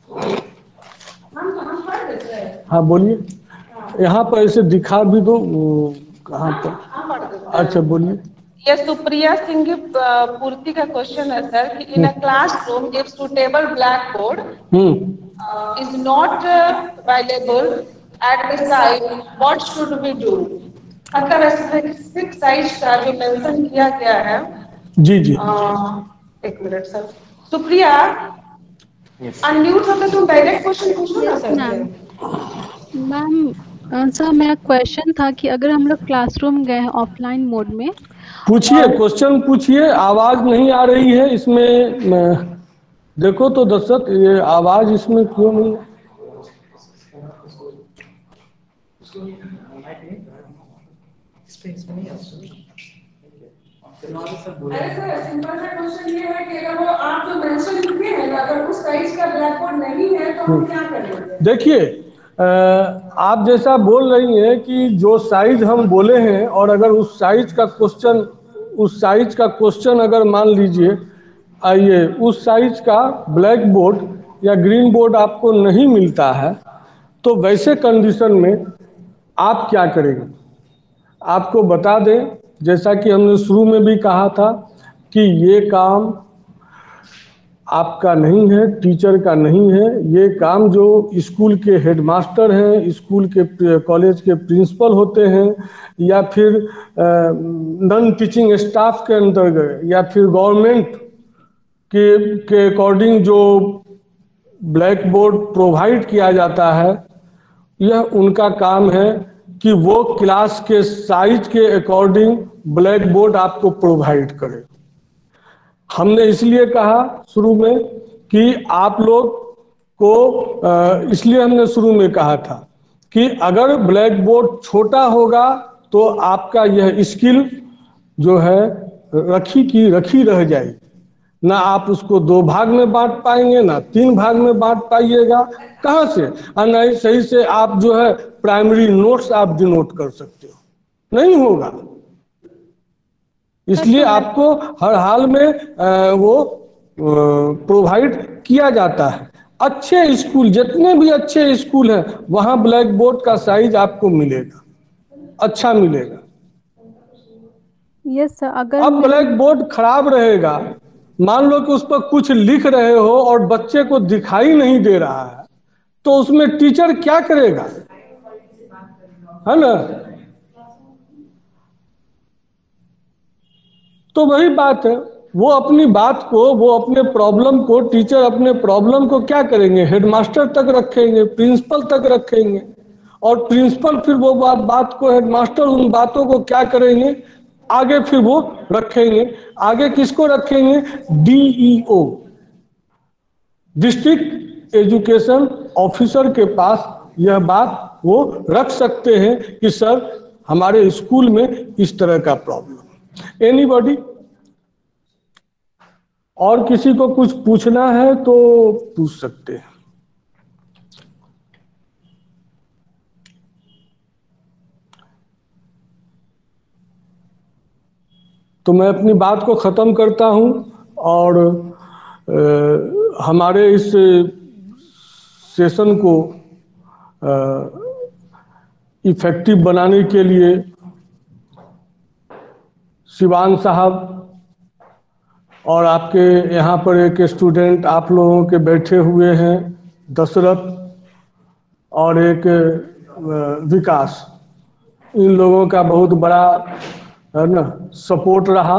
हाँ बोलिए, यहाँ पर ऐसे दिखा भी दो, कहाँ पर? अच्छा बोलिए। ये सुप्रिया सिंह पूर्ति का क्वेश्चन है सर कि in a classroom if suitable black board is not available at the side what should we do? मतलब स्पेसिफिक साइज का जो मेंशन किया गया है। जी जी, एक मिनट सर। सुप्रिया अनम्यूट होकर तुम डायरेक्ट क्वेश्चन पूछो ना सर से। मैम सर, मेरा क्वेश्चन था कि अगर हम लोग क्लासरूम गए हैं ऑफलाइन मोड में, पूछिए, क्वेश्चन पूछिए। आवाज नहीं आ रही है इसमें, देखो तो दर्शक, ये आवाज इसमें क्यों नहीं? अरे सर, सिंपल सा क्वेश्चन ये है कि अगर वो आप जो मेंशन किए हैं, अगर उस साइज का ब्लैक बोर्ड नहीं है तो हम क्या करेंगे? देखिए, आप जैसा बोल रही हैं कि जो साइज हम बोले हैं, और अगर उस साइज का क्वेश्चन अगर मान लीजिए, आइए, उस साइज का ब्लैक बोर्ड या ग्रीन बोर्ड आपको नहीं मिलता है, तो वैसे कंडीशन में आप क्या करेंगे? आपको बता दें, जैसा कि हमने शुरू में भी कहा था कि ये काम आपका नहीं है, टीचर का नहीं है। ये काम जो स्कूल के हेडमास्टर हैं, स्कूल के कॉलेज के प्रिंसिपल होते हैं, या फिर नॉन टीचिंग स्टाफ के अंतर्गत, या फिर गवर्नमेंट के अकॉर्डिंग जो ब्लैक बोर्ड प्रोवाइड किया जाता है, यह उनका काम है कि वो क्लास के साइज के अकॉर्डिंग ब्लैक बोर्ड आपको प्रोवाइड करे। हमने इसलिए कहा शुरू में कि आप लोग को, इसलिए हमने शुरू में कहा था कि अगर ब्लैक बोर्ड छोटा होगा तो आपका यह स्किल जो है रखी की रखी रह जाएगी। ना आप उसको 2 भाग में बांट पाएंगे, ना 3 भाग में बांट पाइएगा, कहाँ से? और नहीं सही से आप जो है प्राइमरी नोट्स आप डिनोट कर सकते हो, नहीं होगा। इसलिए आपको हर हाल में वो प्रोवाइड किया जाता है। अच्छे स्कूल, जितने भी अच्छे स्कूल हैं, वहाँ ब्लैक बोर्ड का साइज आपको मिलेगा, अच्छा मिलेगा। Yes sir. अगर अब ब्लैक बोर्ड खराब रहेगा, मान लो कि उस पर कुछ लिख रहे हो और बच्चे को दिखाई नहीं दे रहा है, तो उसमें टीचर क्या करेगा, है ना? तो वही बात है, वो अपनी बात को, वो अपने प्रॉब्लम को, टीचर अपने प्रॉब्लम को क्या करेंगे, हेडमास्टर तक रखेंगे, प्रिंसिपल तक रखेंगे, और प्रिंसिपल फिर वो बात को, हेडमास्टर उन बातों को क्या करेंगे, आगे फिर वो रखेंगे। आगे किसको रखेंगे? डीईओ, डिस्ट्रिक्ट एजुकेशन ऑफिसर के पास यह बात वो रख सकते हैं कि सर हमारे स्कूल में इस तरह का प्रॉब्लम। एनीबॉडी? और किसी को कुछ पूछना है तो पूछ सकते हैं। तो मैं अपनी बात को ख़त्म करता हूं, और हमारे इस सेशन को इफेक्टिव बनाने के लिए शिवान साहब और आपके यहाँ पर एक स्टूडेंट आप लोगों के बैठे हुए हैं, दशरथ, और एक विकास, इन लोगों का बहुत बड़ा है ना सपोर्ट रहा,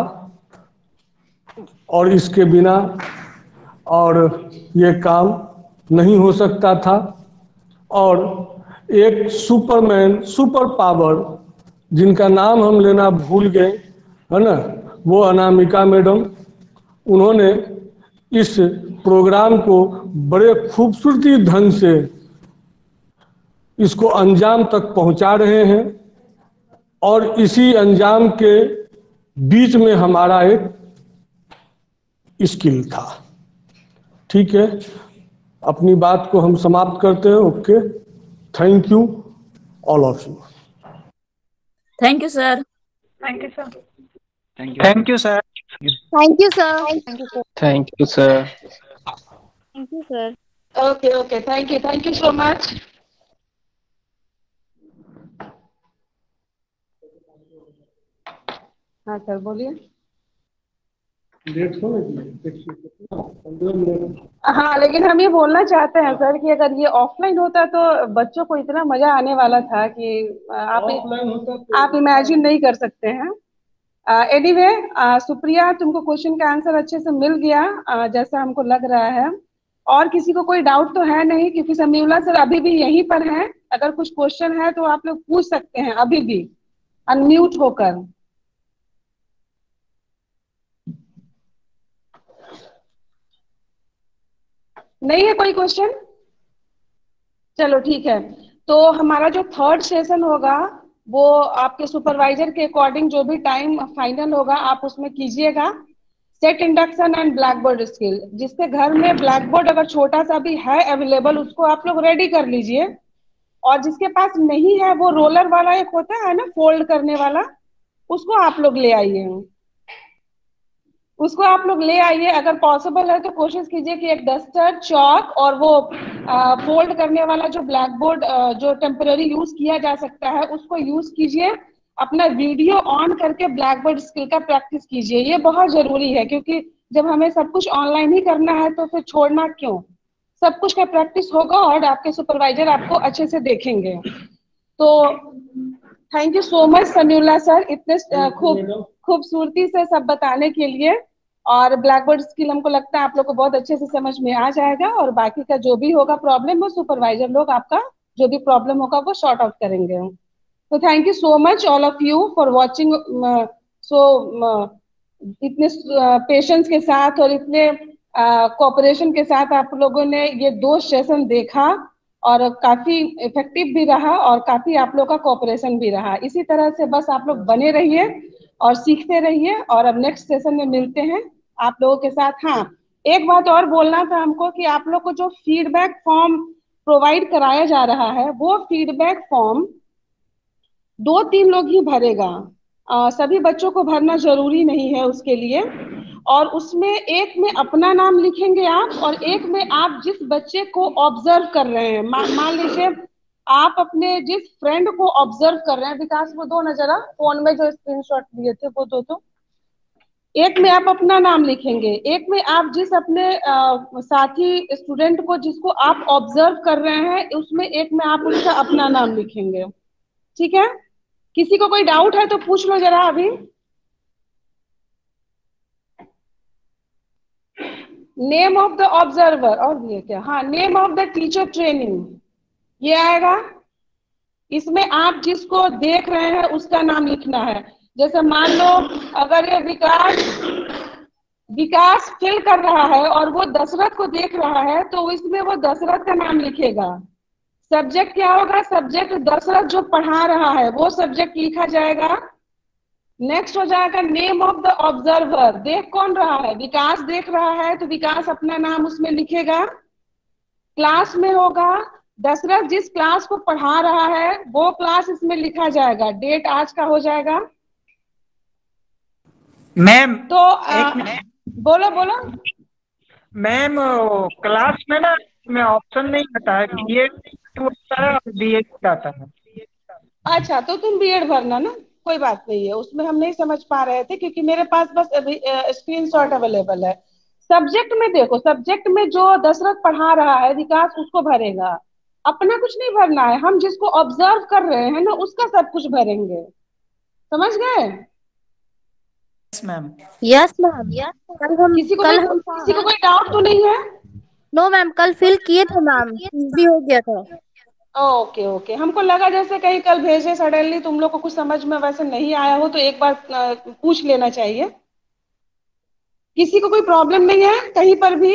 और इसके बिना और ये काम नहीं हो सकता था। और एक सुपरमैन, सुपर पावर, जिनका नाम हम लेना भूल गए, है ना, वो अनामिका मैडम, उन्होंने इस प्रोग्राम को बड़े खूबसूरती ढंग से इसको अंजाम तक पहुंचा रहे हैं, और इसी अंजाम के बीच में हमारा एक स्किल था। ठीक है, अपनी बात को हम समाप्त करते हैं। Okay, thank you all of you. Thank you sir. Thank you sir. Thank you sir. Thank you sir. Thank you sir. Thank you sir. Okay okay, thank you so much. हाँ सर बोलिए। हाँ, लेकिन हम ये बोलना चाहते हैं sir कि अगर ये ऑफलाइन होता तो बच्चों को इतना मजा आने वाला था कि आप इमेजिन नहीं कर सकते हैं। एनीवे, सुप्रिया, तुमको क्वेश्चन का आंसर अच्छे से मिल गया, जैसा हमको लग रहा है। और किसी को कोई डाउट तो है नहीं, क्योंकि समीउल्लाह सर अभी भी यहीं पर हैं। अगर कुछ क्वेश्चन है तो आप लोग पूछ सकते हैं अभी भी, अनम्यूट होकर। नहीं है कोई क्वेश्चन? चलो ठीक है, तो हमारा जो थर्ड सेशन होगा वो आपके सुपरवाइजर के अकॉर्डिंग जो भी टाइम फाइनल होगा आप उसमें कीजिएगा। Set induction and black board skill, जिसके घर में ब्लैक बोर्ड अगर छोटा सा भी है अवेलेबल, उसको आप लोग रेडी कर लीजिए। और जिसके पास नहीं है, वो रोलर वाला एक होता है ना, फोल्ड करने वाला, उसको आप लोग ले आइए। उसको आप लोग ले आइए। अगर पॉसिबल है तो कोशिश कीजिए कि एक डस्टर, चौक और वो फोल्ड करने वाला जो ब्लैक बोर्ड जो टेम्पररी यूज किया जा सकता है उसको यूज कीजिए। अपना वीडियो ऑन करके ब्लैक बोर्ड स्किल का प्रैक्टिस कीजिए, ये बहुत जरूरी है, क्योंकि जब हमें सब कुछ ऑनलाइन ही करना है तो फिर छोड़ना क्यों। सब कुछ का प्रैक्टिस होगा और आपके सुपरवाइजर आपको अच्छे से देखेंगे। तो thank you so much Samiullah sir, इतने खूबसूरती से सब बताने के लिए। और ब्लैक बोर्ड स्किल हमको लगता है आप लोग को बहुत अच्छे से समझ में आ जाएगा, और बाकी का जो भी होगा प्रॉब्लम, वो सुपरवाइजर लोग आपका जो भी प्रॉब्लम होगा वो सॉर्ट आउट करेंगे। तो thank you so much all of you for watching. इतने पेशेंस के साथ और इतने कोऑपरेशन के साथ आप लोगों ने ये 2 सेशन देखा, और काफी इफेक्टिव भी रहा और काफी आप लोग का कोऑपरेशन भी रहा। इसी तरह से बस आप लोग बने रहिए और सीखते रहिए, और अब नेक्स्ट सेशन में मिलते हैं। आप लोगों के साथ। हाँ, एक बात और बोलना था हमको कि आप लोग को जो फीडबैक फॉर्म प्रोवाइड कराया जा रहा है, वो फीडबैक फॉर्म 2-3 लोग ही भरेगा। सभी बच्चों को भरना जरूरी नहीं है उसके लिए। और उसमें एक में अपना नाम लिखेंगे आप, और एक में आप जिस बच्चे को ऑब्जर्व कर रहे हैं, मान लीजिए आप अपने जिस फ्रेंड को ऑब्जर्व कर रहे हैं। विकास, वो दो ना जरा, फोन में जो स्क्रीनशॉट लिए थे वो दो। तो एक में आप अपना नाम लिखेंगे, एक में आप जिस अपने साथी स्टूडेंट को जिसको आप ऑब्जर्व कर रहे हैं, उसमें एक में आप उसका अपना नाम लिखेंगे। ठीक है? किसी को कोई डाउट है तो पूछ लो जरा अभी। नेम ऑफ द ऑब्जर्वर, और ये क्या, हाँ, name of the teacher training, ये आएगा। इसमें आप जिसको देख रहे हैं उसका नाम लिखना है। जैसे मान लो अगर ये विकास फिल कर रहा है और वो दशरथ को देख रहा है, तो इसमें वो दशरथ का नाम लिखेगा। सब्जेक्ट क्या होगा? सब्जेक्ट दशरथ जो पढ़ा रहा है वो सब्जेक्ट लिखा जाएगा। नेक्स्ट हो जाएगा नेम ऑफ द ऑब्जर्वर, देख कौन रहा है? विकास देख रहा है तो विकास अपना नाम उसमें लिखेगा। क्लास में होगा, दशरथ जिस क्लास को पढ़ा रहा है वो क्लास इसमें लिखा जाएगा। डेट आज का हो जाएगा। मैम तो बोलो बोलो। मैम क्लास में ना में ऑप्शन नहीं आता है, बीएड होता है और बीएड आता है। अच्छा, तो तुम बीएड भरना ना, कोई बात नहीं है उसमें। हम नहीं समझ पा रहे थे क्योंकि मेरे पास बस अभी स्क्रीनशॉट अवेलेबल है। सब्जेक्ट में देखो, सब्जेक्ट में जो दशरथ पढ़ा रहा है विकास उसको भरेगा, अपना कुछ नहीं भरना है। हम जिसको ऑब्जर्व कर रहे हैं ना उसका सब कुछ भरेंगे। समझ गए? Yes ma'am. Yes ma'am. किसी को कोई डाउट तो नहीं है? नो मैम, कल फिल किए थे मैम, इजी हो गया था। ओके ओके, हमको लगा जैसे कहीं कल भेजे सडनली, तुम लोग को कुछ समझ में वैसे नहीं आया हो तो एक बार पूछ लेना चाहिए। किसी को कोई प्रॉब्लम नहीं है कहीं पर भी?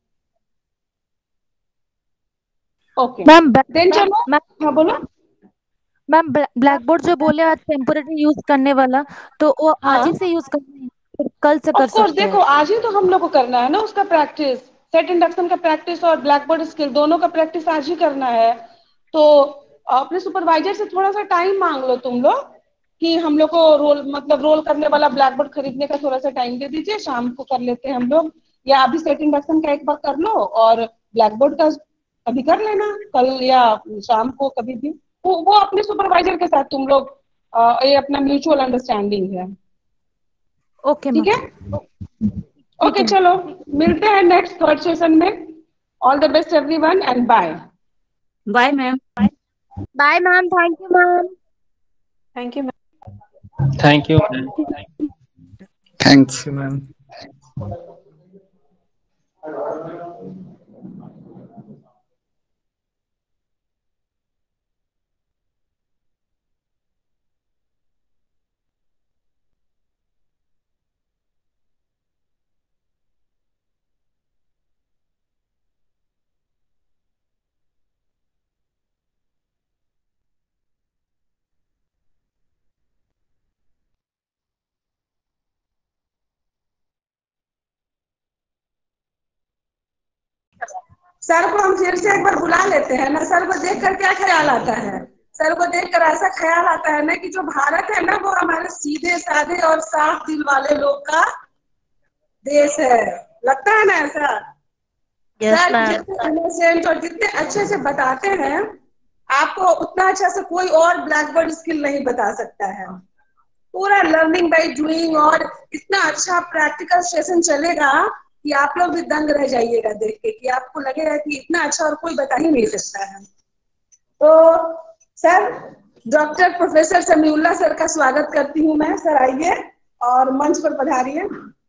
ओके मैम देन चलो। हाँ बोलो। मैम ब्लैक बोर्ड जो बोले आज टेम्पोरेरी यूज करने वाला, तो वो आज ही से यूज करना है, फिर कल से कर ऑफ कोर्स, सकते हैं? देखो आज ही तो हम लोग को करना है ना उसका प्रैक्टिस। सेट इंडक्शन का प्रैक्टिस और ब्लैक बोर्ड स्किल दोनों का प्रैक्टिस आज ही करना है। तो अपने सुपरवाइजर से थोड़ा सा टाइम मांग लो तुम लोग कि हम लोग को रोल करने वाला ब्लैक बोर्ड खरीदने का थोड़ा सा टाइम दे दीजिए, शाम को कर लेते हैं हम लोग। या अभी सेट इंडक्शन का एक बार कर लो और ब्लैक बोर्ड का अभी कर लेना, कल या शाम को कभी भी। वो अपने सुपरवाइजर के साथ तुम लोग ये अपना म्यूचुअल अंडरस्टैंडिंग है। ओके ठीक मैम। है? ओके चलो, मिलते हैं नेक्स्ट थर्ड सेशन में। All the best everyone and bye. Bye ma'am. Bye ma'am, thank you ma'am. Thank you. Thank you ma'am. Thanks. Ma'am. Sir को हम फिर से एक बार बुला लेते हैं ना। सर को देखकर क्या ख्याल आता है? सर को देखकर ऐसा ख्याल आता है ना कि जो भारत है ना वो हमारे सीधे साधे और साफ दिल वाले लोग का देश है। लगता है ना ऐसा? Yes sir ma'am. जितने इनोसेंट और जितने अच्छे से बताते हैं, आपको उतना अच्छा से कोई और ब्लैक बोर्ड स्किल नहीं बता सकता है। पूरा लर्निंग बाय डूइंग, और इतना अच्छा प्रैक्टिकल सेशन चलेगा कि आप लोग भी दंग रह जाइएगा देख के, कि आपको लगेगा कि इतना अच्छा और कोई बता ही नहीं सकता है। तो sir, doctor professor Samiullah sir का स्वागत करती हूँ मैं। सर आइए और मंच पर पधारिए।